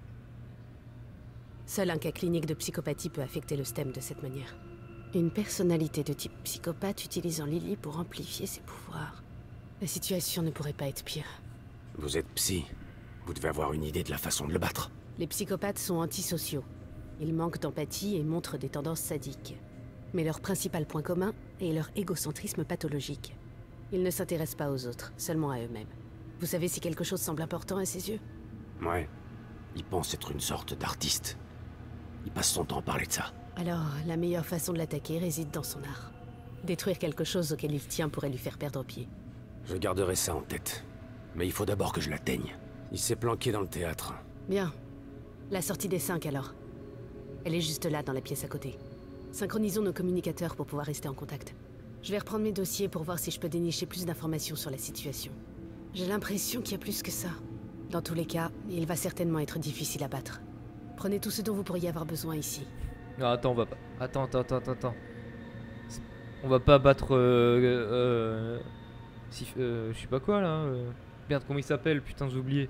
Seul un cas clinique de psychopathie peut affecter le stem de cette manière. Une personnalité de type psychopathe utilisant Lily pour amplifier ses pouvoirs. La situation ne pourrait pas être pire. Vous êtes psy. Vous devez avoir une idée de la façon de le battre. Les psychopathes sont antisociaux. Ils manquent d'empathie et montrent des tendances sadiques. Mais leur principal point commun est leur égocentrisme pathologique. Ils ne s'intéressent pas aux autres, seulement à eux-mêmes. Vous savez si quelque chose semble important à ses yeux? Ouais. Il pense être une sorte d'artiste. Il passe son temps à parler de ça. Alors, la meilleure façon de l'attaquer réside dans son art. Détruire quelque chose auquel il tient pourrait lui faire perdre pied. Je garderai ça en tête. Mais il faut d'abord que je l'atteigne. Il s'est planqué dans le théâtre. Bien. La sortie des cinq, alors. Elle est juste là, dans la pièce à côté. Synchronisons nos communicateurs pour pouvoir rester en contact. Je vais reprendre mes dossiers pour voir si je peux dénicher plus d'informations sur la situation. J'ai l'impression qu'il y a plus que ça. Dans tous les cas, il va certainement être difficile à battre. Prenez tout ce dont vous pourriez avoir besoin ici. Non, attends, on va pas... Attends, attends, attends, attends. On va pas battre... Euh... euh si, euh, je sais pas quoi, là. Euh... Merde, comment il s'appelle? Putain, j'ai oublié.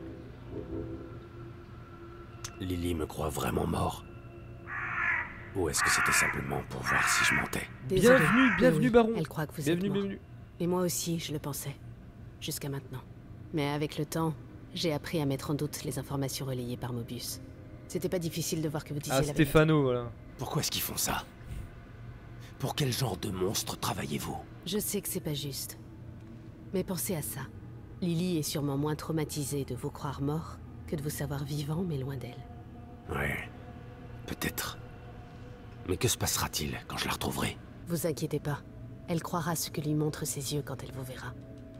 Lily me croit vraiment mort. Ou est-ce que c'était simplement pour voir si je mentais? Désolé. Bienvenue, bienvenue, oui, baron. Elle croit que vous bienvenue, êtes mort. bienvenue. Et moi aussi, je le pensais. Jusqu'à maintenant. Mais avec le temps, j'ai appris à mettre en doute les informations relayées par Mobius. C'était pas difficile de voir que vous disiez Ah, la Stéphano, voilà. Pourquoi est-ce qu'ils font ça? Pour quel genre de monstre travaillez-vous? Je sais que c'est pas juste. Mais pensez à ça. Lily est sûrement moins traumatisée de vous croire mort que de vous savoir vivant, mais loin d'elle. Ouais, peut-être. Mais que se passera-t-il quand je la retrouverai? Vous inquiétez pas. Elle croira ce que lui montrent ses yeux quand elle vous verra.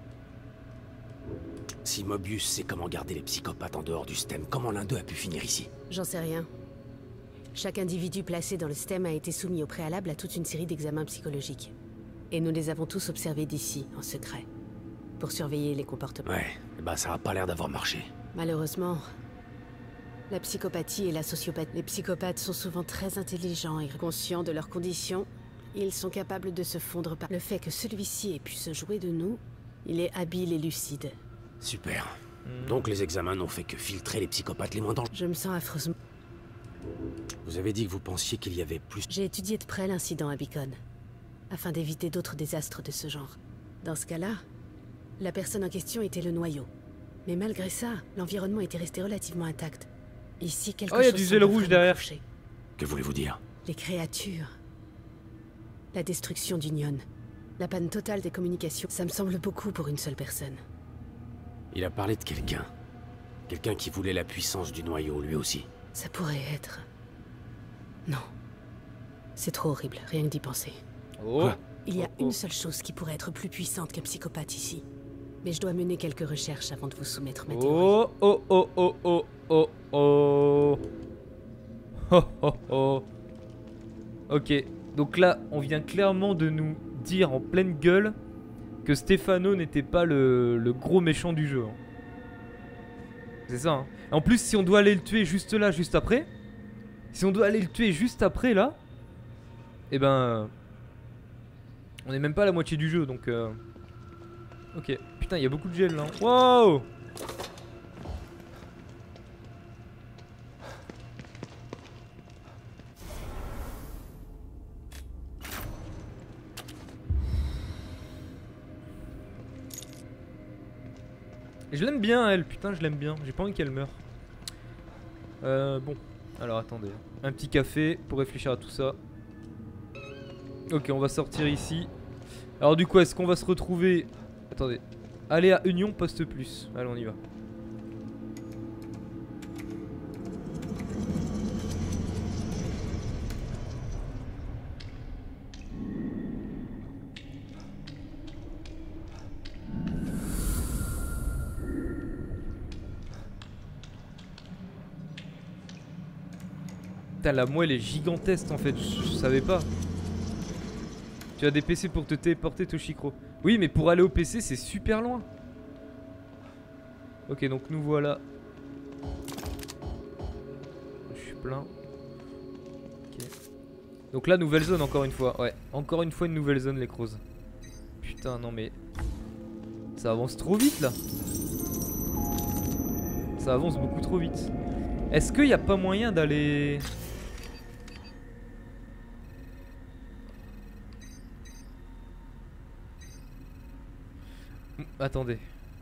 Si Mobius sait comment garder les psychopathes en dehors du stem, comment l'un d'eux a pu finir ici? J'en sais rien. Chaque individu placé dans le stem a été soumis au préalable à toute une série d'examens psychologiques. Et nous les avons tous observés d'ici, en secret. Pour surveiller les comportements. Ouais, bah ça a pas l'air d'avoir marché. Malheureusement, la psychopathie et la sociopathie. Les psychopathes sont souvent très intelligents et conscients de leurs conditions. Ils sont capables de se fondre par le fait que celui-ci ait pu se jouer de nous. Il est habile et lucide. Super. Donc les examens n'ont fait que filtrer les psychopathes les moins dangereux. Je me sens affreusement... Vous avez dit que vous pensiez qu'il y avait plus... J'ai étudié de près l'incident à Beacon, afin d'éviter d'autres désastres de ce genre. Dans ce cas-là, la personne en question était le noyau. Mais malgré ça, l'environnement était resté relativement intact. Ici, quelque Oh, il y a chose du gel semble rouge vraiment derrière. couché. Que voulez-vous dire? Les créatures. La destruction d'Union. La panne totale des communications. Ça me semble beaucoup pour une seule personne. Il a parlé de quelqu'un. Quelqu'un qui voulait la puissance du noyau, lui aussi. Ça pourrait être... Non. C'est trop horrible, rien que d'y penser. Oh. Quoi? Il y a Oh, oh. une seule chose qui pourrait être plus puissante qu'un psychopathe ici. Mais je dois mener quelques recherches avant de vous soumettre ma théorie. Oh oh oh oh oh oh oh oh oh oh. Ok, donc là on vient clairement de nous dire en pleine gueule que Stéphano n'était pas le, le gros méchant du jeu. Hein. C'est ça. Hein. En plus, si on doit aller le tuer juste là, juste après, si on doit aller le tuer juste après là, eh ben, euh, on est même pas à la moitié du jeu, donc. Euh... Ok. Putain, il y a beaucoup de gel là. Wow! Je l'aime bien elle, putain je l'aime bien, j'ai pas envie qu'elle meure. Euh bon, alors attendez, un petit café pour réfléchir à tout ça. Ok, on va sortir ici. Alors du coup, est-ce qu'on va se retrouver... Attendez. Aller à Union Poste Plus. Allez, on y va. Putain, la moelle est gigantesque en fait, je, je savais pas. Tu as des P C pour te téléporter, Toshikro. Oui, mais pour aller au P C, c'est super loin. Ok, donc nous voilà. Je suis plein. Ok. Donc là, nouvelle zone encore une fois. Ouais, encore une fois une nouvelle zone, les Crows. Putain, non mais... Ça avance trop vite là. Ça avance beaucoup trop vite. Est-ce qu'il n'y a pas moyen d'aller... Attendez.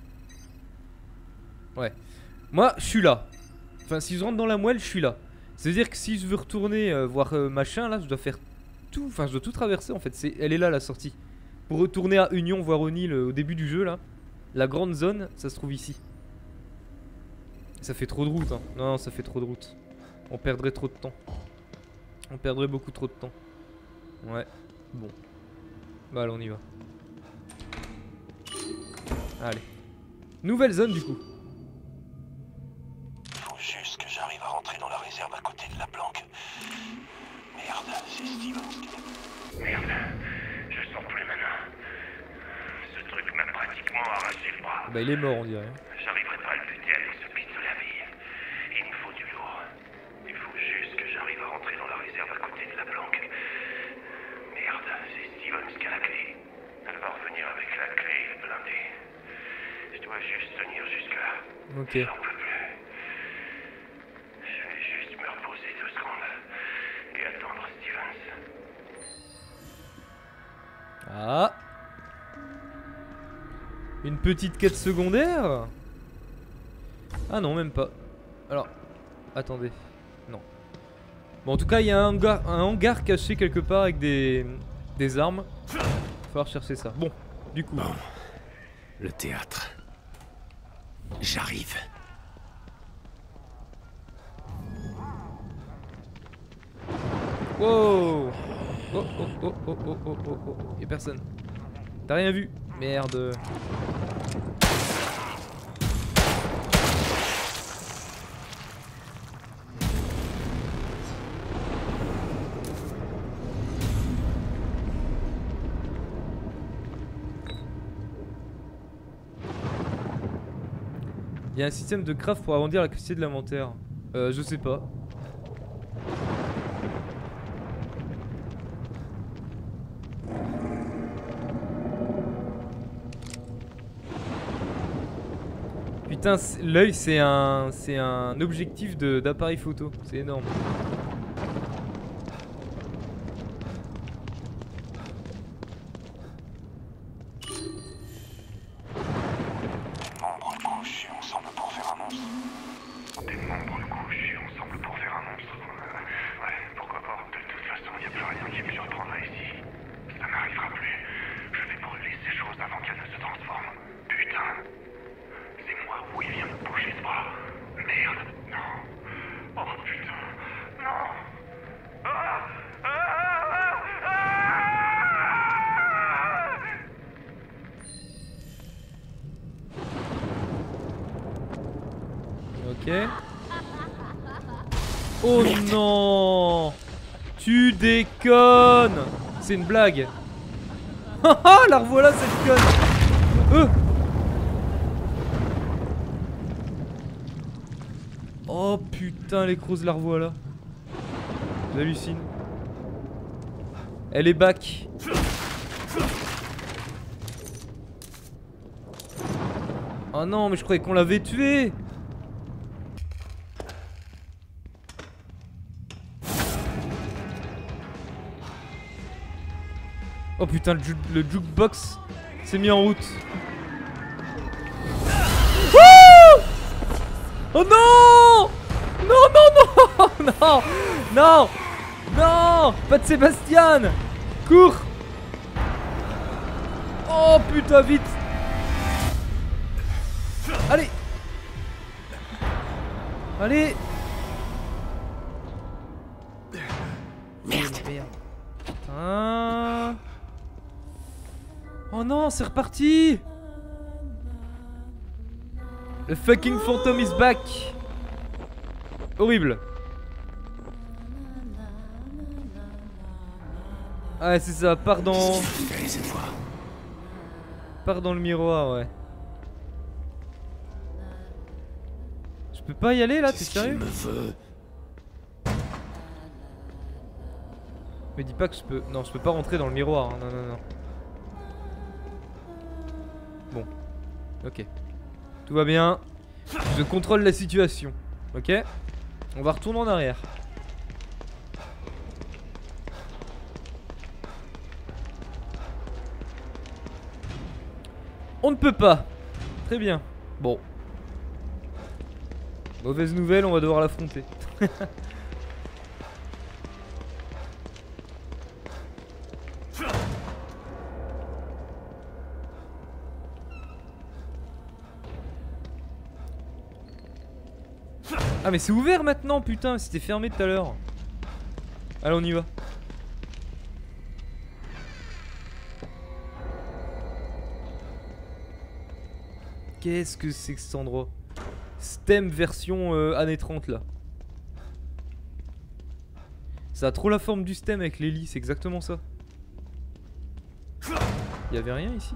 Ouais. Moi, je suis là. Enfin, si je rentre dans la moelle, je suis là. C'est-à-dire que si je veux retourner euh, voir euh, machin, là, je dois faire tout. Enfin, je dois tout traverser en fait. C'est... Elle est là, la sortie. Pour retourner à Union, voir O'Neill euh, au début du jeu, là. La grande zone, ça se trouve ici. Ça fait trop de route, hein. Non, non, ça fait trop de route. On perdrait trop de temps. On perdrait beaucoup trop de temps. Ouais. Bon. Bah, allez, on y va. Allez. Nouvelle zone, du coup. Faut juste que j'arrive à rentrer dans la réserve à côté de la planque. Merde, c'est Stevens. Merde, je sens plus maintenant. Ce truc m'a pratiquement arraché le bras. Bah, il est mort, on dirait. J'arriverai pas à le buter avec ce piste de la vie. Il me faut du lourd. Il faut juste que j'arrive à rentrer dans la réserve à côté de la planque. Merde, c'est Stevens qui a la clé. Elle va revenir avec la clé et le blindé. Je dois juste tenir jusque-là. Ok. J'en peux plus. Je vais juste me reposer deux secondes et attendre Stevens. Ah. Une petite quête secondaire. Ah non, même pas. Alors, attendez. Non. Bon, en tout cas, il y a un hangar, un hangar caché quelque part avec des, des armes. Il va falloir chercher ça. Bon, du coup. Bon. Le théâtre. J'arrive. Wow. Oh, oh, oh, oh, oh, oh, oh, oh. Y'a personne. T'as rien vu? Merde. Il y a un système de craft pour agrandir la capacité de l'inventaire. Euh, je sais pas. Putain, l'œil c'est un c'est un objectif de d'appareil photo, c'est énorme. Membres couchés ensemble pour faire un monstre. Des membres couchés ensemble pour faire un monstre. Ouais, pourquoi pas. De toute façon, il n'y a plus rien qui me surprendra ici. Ça n'arrivera plus. Je vais brûler ces choses avant qu'elles ne se transforment. Putain. C'est moi où il vient me bouger ce bras. Merde. Non. Oh putain. Non. Ah ah ah ah Ok. Oh non. Tu déconnes. C'est une blague. Haha, la revoilà cette conne. Euh. Oh putain, les crows, la revoilà. J'hallucine. Elle est back. Oh non, mais je croyais qu'on l'avait tué. Oh putain, le, ju le jukebox s'est mis en route. Wouh! Oh non! Non, non, non! Non! Non! Non! Pas de Sébastien! Cours. Oh putain, vite. Allez. Allez. Merde. Merde. Putain. Oh non, c'est reparti. Le fucking fantôme is back. Horrible. Ouais, c'est ça, part dans... cette fois. Part dans le miroir, ouais. Je peux pas y aller là, t'es sérieux? me veut. Mais dis pas que je peux... Non, je peux pas rentrer dans le miroir, hein. Non, non, non. Bon. Ok. Tout va bien. Je contrôle la situation. Ok? On va retourner en arrière. On ne peut pas. Très bien. Bon. Mauvaise nouvelle, on va devoir l'affronter. Ah mais c'est ouvert maintenant, putain, c'était fermé tout à l'heure. Allez, on y va. Qu'est-ce que c'est que cet endroit? Stem version euh, années trente là. Ça a trop la forme du stem avec les lits, c'est exactement ça. Y'avait rien ici?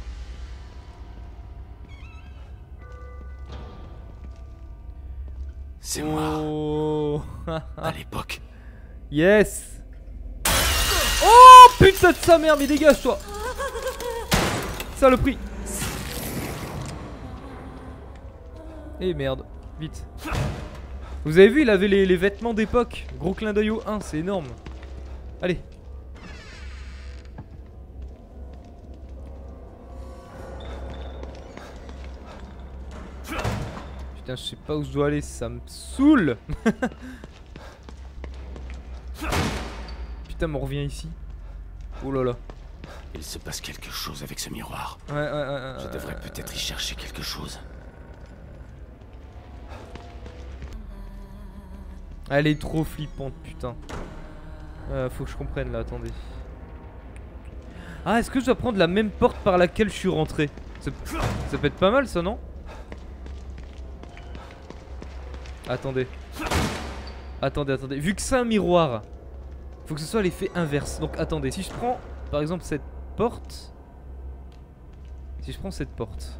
C'est oh. moi. À l'époque. Yes. Oh putain de sa mère, mais dégage toi. Saloperie. Eh merde, vite. Vous avez vu, il avait les, les vêtements d'époque. Gros clin d'œil au un, c'est énorme. Allez. Putain, je sais pas où je dois aller, ça me saoule. Putain, mais on revient ici. Oh là là. Il se passe quelque chose avec ce miroir. Ouais, ouais, ouais. ouais je devrais ouais, peut-être ouais. y chercher quelque chose. Elle est trop flippante, putain. Euh, faut que je comprenne là, attendez. Ah, est-ce que je dois prendre la même porte par laquelle je suis rentré? Ça, ça peut être pas mal ça, non? Attendez. Attendez, attendez. Vu que c'est un miroir, faut que ce soit l'effet inverse. Donc attendez, si je prends par exemple cette porte. Si je prends cette porte.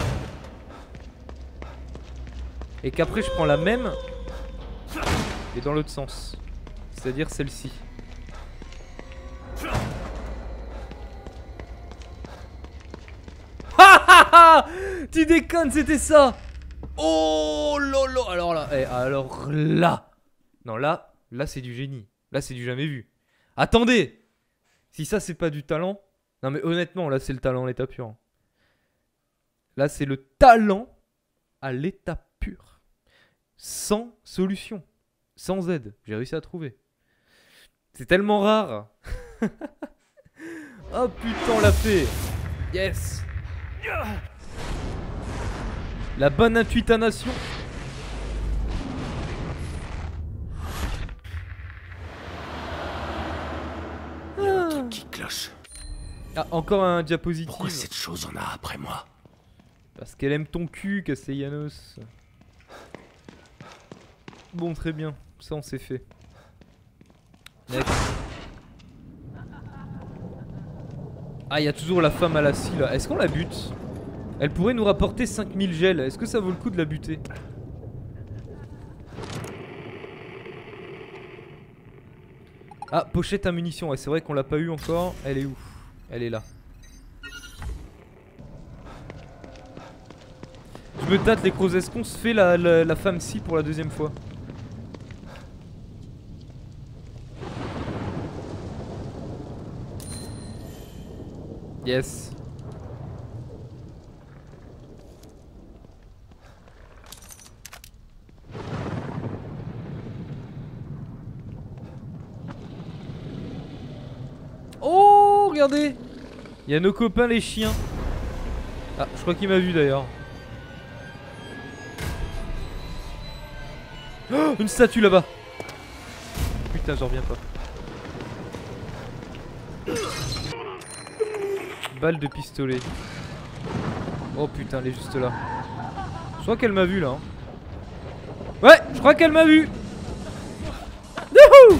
Et qu'après je prends la même. Et dans l'autre sens. C'est-à-dire celle-ci. Ha ha ha! Tu déconnes, c'était ça! Oh lolo! Alors là, eh, alors là! Non, là, là c'est du génie. Là c'est du jamais vu. Attendez! Si ça c'est pas du talent. Non mais honnêtement, là c'est le talent à l'état pur. Là c'est le talent à l'état pur. Sans solution. Sans aide, j'ai réussi à trouver. C'est tellement rare. Oh putain, on l'a fait. Yes. La bonne intuitanation. Il y a un truc qui cloche. Ah, encore un diapositive. Pourquoi cette chose en a après moi? Parce qu'elle aime ton cul, Castellanos. Bon, très bien. Ça, on s'est fait. Next. Ah, il y a toujours la femme à la scie, là. Est-ce qu'on la bute? Elle pourrait nous rapporter cinq mille gels. Est-ce que ça vaut le coup de la buter? Ah, pochette à munitions. Ouais, c'est vrai qu'on l'a pas eu encore. Elle est où? Elle est là. Je me tâte les gros. Est-ce qu'on se fait la, la, la femme scie pour la deuxième fois? Yes. regardez. Il y a nos copains les chiens. Ah, je crois qu'il m'a vu d'ailleurs. Oh, une statue là-bas. Putain, j'en reviens pas. Balle de pistolet. Oh putain, elle est juste là. Je crois qu'elle m'a vu là. Hein. Ouais, je crois qu'elle m'a vu. Youhou!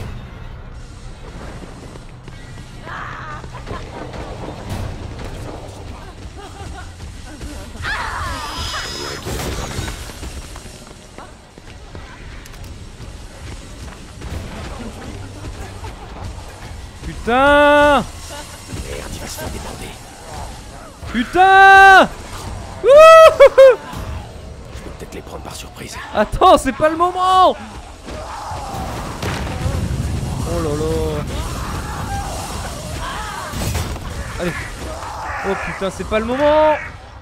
Putain! Merde, il va se faire déborder. Putain! Wouhou! Je peux peut-être les prendre par surprise. Attends, c'est pas le moment! Oh là là! Allez! Oh putain, c'est pas le moment!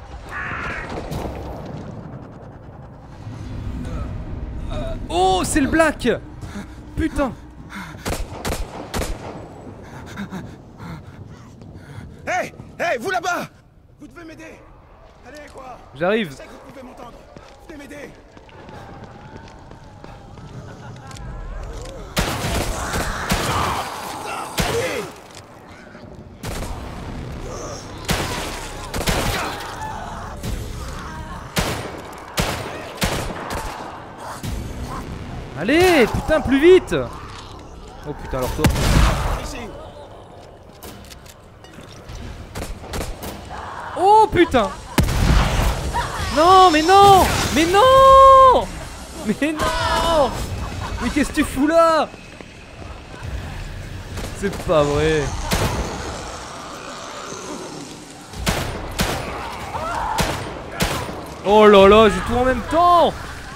Oh, c'est le black! Putain! Hey! Hey, vous là-bas! Vous devez m'aider! Allez, quoi? J'arrive! Je sais que vous pouvez m'entendre! Venez m'aider! Allez! Allez, putain, plus vite! Oh putain, alors toi. Oh putain! Non, mais non! Mais non! Mais non! Mais qu'est-ce que tu fous là? C'est pas vrai. Oh là là, j'ai tout en même temps!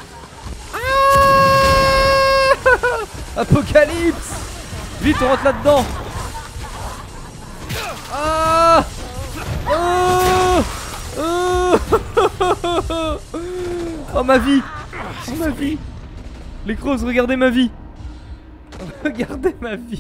Apocalypse! Vite, on rentre là-dedans! Ah! Oh! Oh! Oh ma vie! Oh ma vie! Les crozes, regardez ma vie! Regardez ma vie!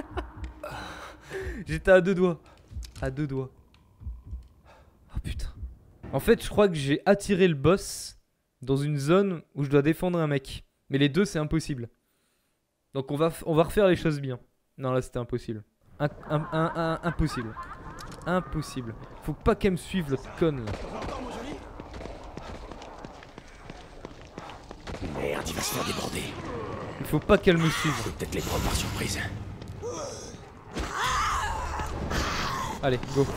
J'étais à deux doigts. À deux doigts. Oh putain. En fait, je crois que j'ai attiré le boss dans une zone où je dois défendre un mec. Mais les deux, c'est impossible. Donc on va, on va refaire les choses bien. Non, là c'était impossible. Un, un, un, un, impossible. Impossible. Faut pas qu'elle me suive, l'autre conne là. Merde, il va se faire déborder. Il faut pas qu'elle me suive. Je peux peut-être les prendre par surprise. Allez, go.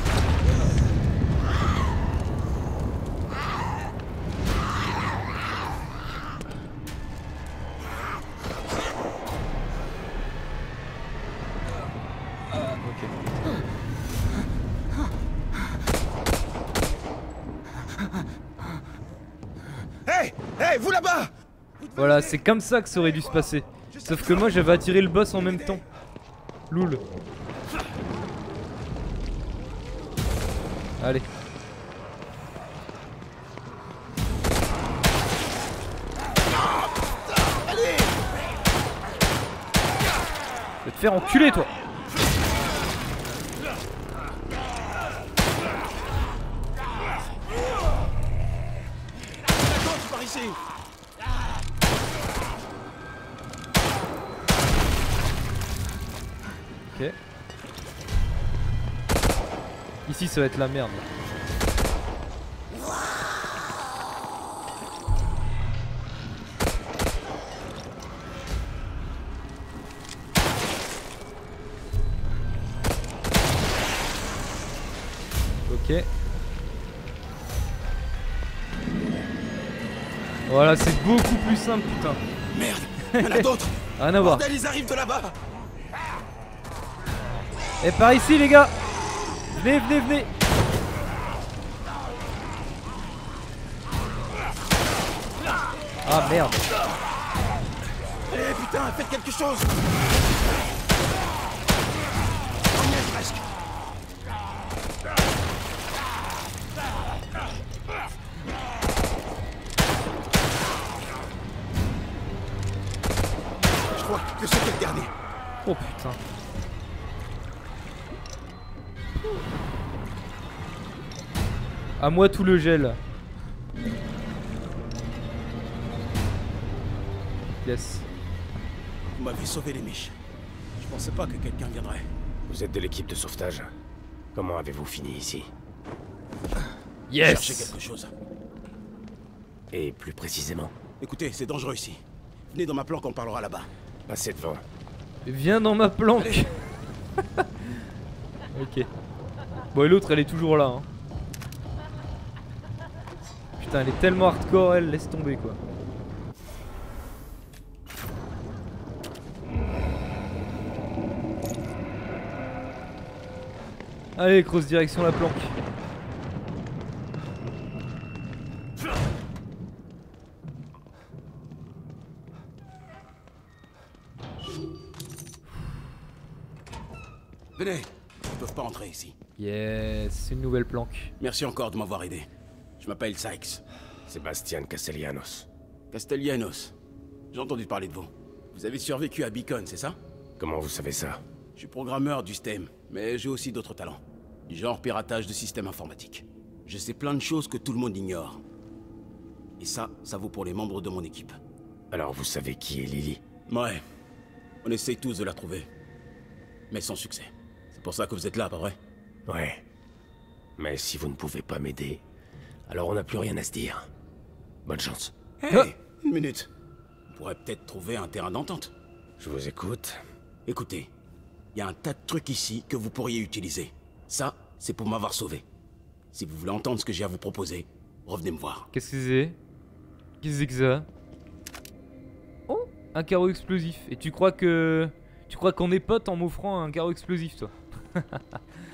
Hey! Hey, vous là-bas! Voilà, c'est comme ça que ça aurait dû se passer. Sauf que moi j'avais attiré le boss en même temps. Loul. Allez. Je vais te faire enculer toi. Ok. Ici ça va être la merde. Ok. Voilà, c'est beaucoup plus simple, putain. Merde, il y en a d'autres. Rien à voir. Bordel, ils arrivent de là-bas. Et par ici, les gars. Venez, venez, venez. Ah merde. Eh putain, faites quelque chose. On y est presque. Je crois que c'était le dernier. Oh putain. À moi tout le gel. Yes. Vous m'avez sauvé les miches. Je pensais pas que quelqu'un viendrait. Vous êtes de l'équipe de sauvetage. Comment avez-vous fini ici? Yes. Cherchez quelque chose. Et plus précisément? Écoutez, c'est dangereux ici. Venez dans ma planque, on parlera là-bas. Passez devant. Viens dans ma planque. Ok. Bon et l'autre elle est toujours là hein. Putain elle est tellement hardcore elle, laisse tomber quoi. Allez cross direction la planque. Venez, ils peuvent pas entrer ici. Yes, c'est une nouvelle planque. Merci encore de m'avoir aidé. Je m'appelle Sykes. Sébastien Castellanos. Castellanos. J'ai entendu parler de vous. Vous avez survécu à Beacon, c'est ça? Comment vous savez ça? Je suis programmeur du S T E M, mais j'ai aussi d'autres talents. Du genre piratage de systèmes informatiques. Je sais plein de choses que tout le monde ignore. Et ça, ça vaut pour les membres de mon équipe. Alors vous savez qui est Lily? Ouais. On essaye tous de la trouver. Mais sans succès. C'est pour ça que vous êtes là, pas vrai? Ouais. Mais si vous ne pouvez pas m'aider, alors on n'a plus rien à se dire. Bonne chance. Hey, une minute. On pourrait peut-être trouver un terrain d'entente. Je vous écoute. Écoutez, il y a un tas de trucs ici que vous pourriez utiliser. Ça, c'est pour m'avoir sauvé. Si vous voulez entendre ce que j'ai à vous proposer, revenez me voir. Qu'est-ce que c'est? Qu'est-ce que c'est ça? Oh, un carreau explosif. Et tu crois que... Tu crois qu'on est potes en m'offrant un carreau explosif toi?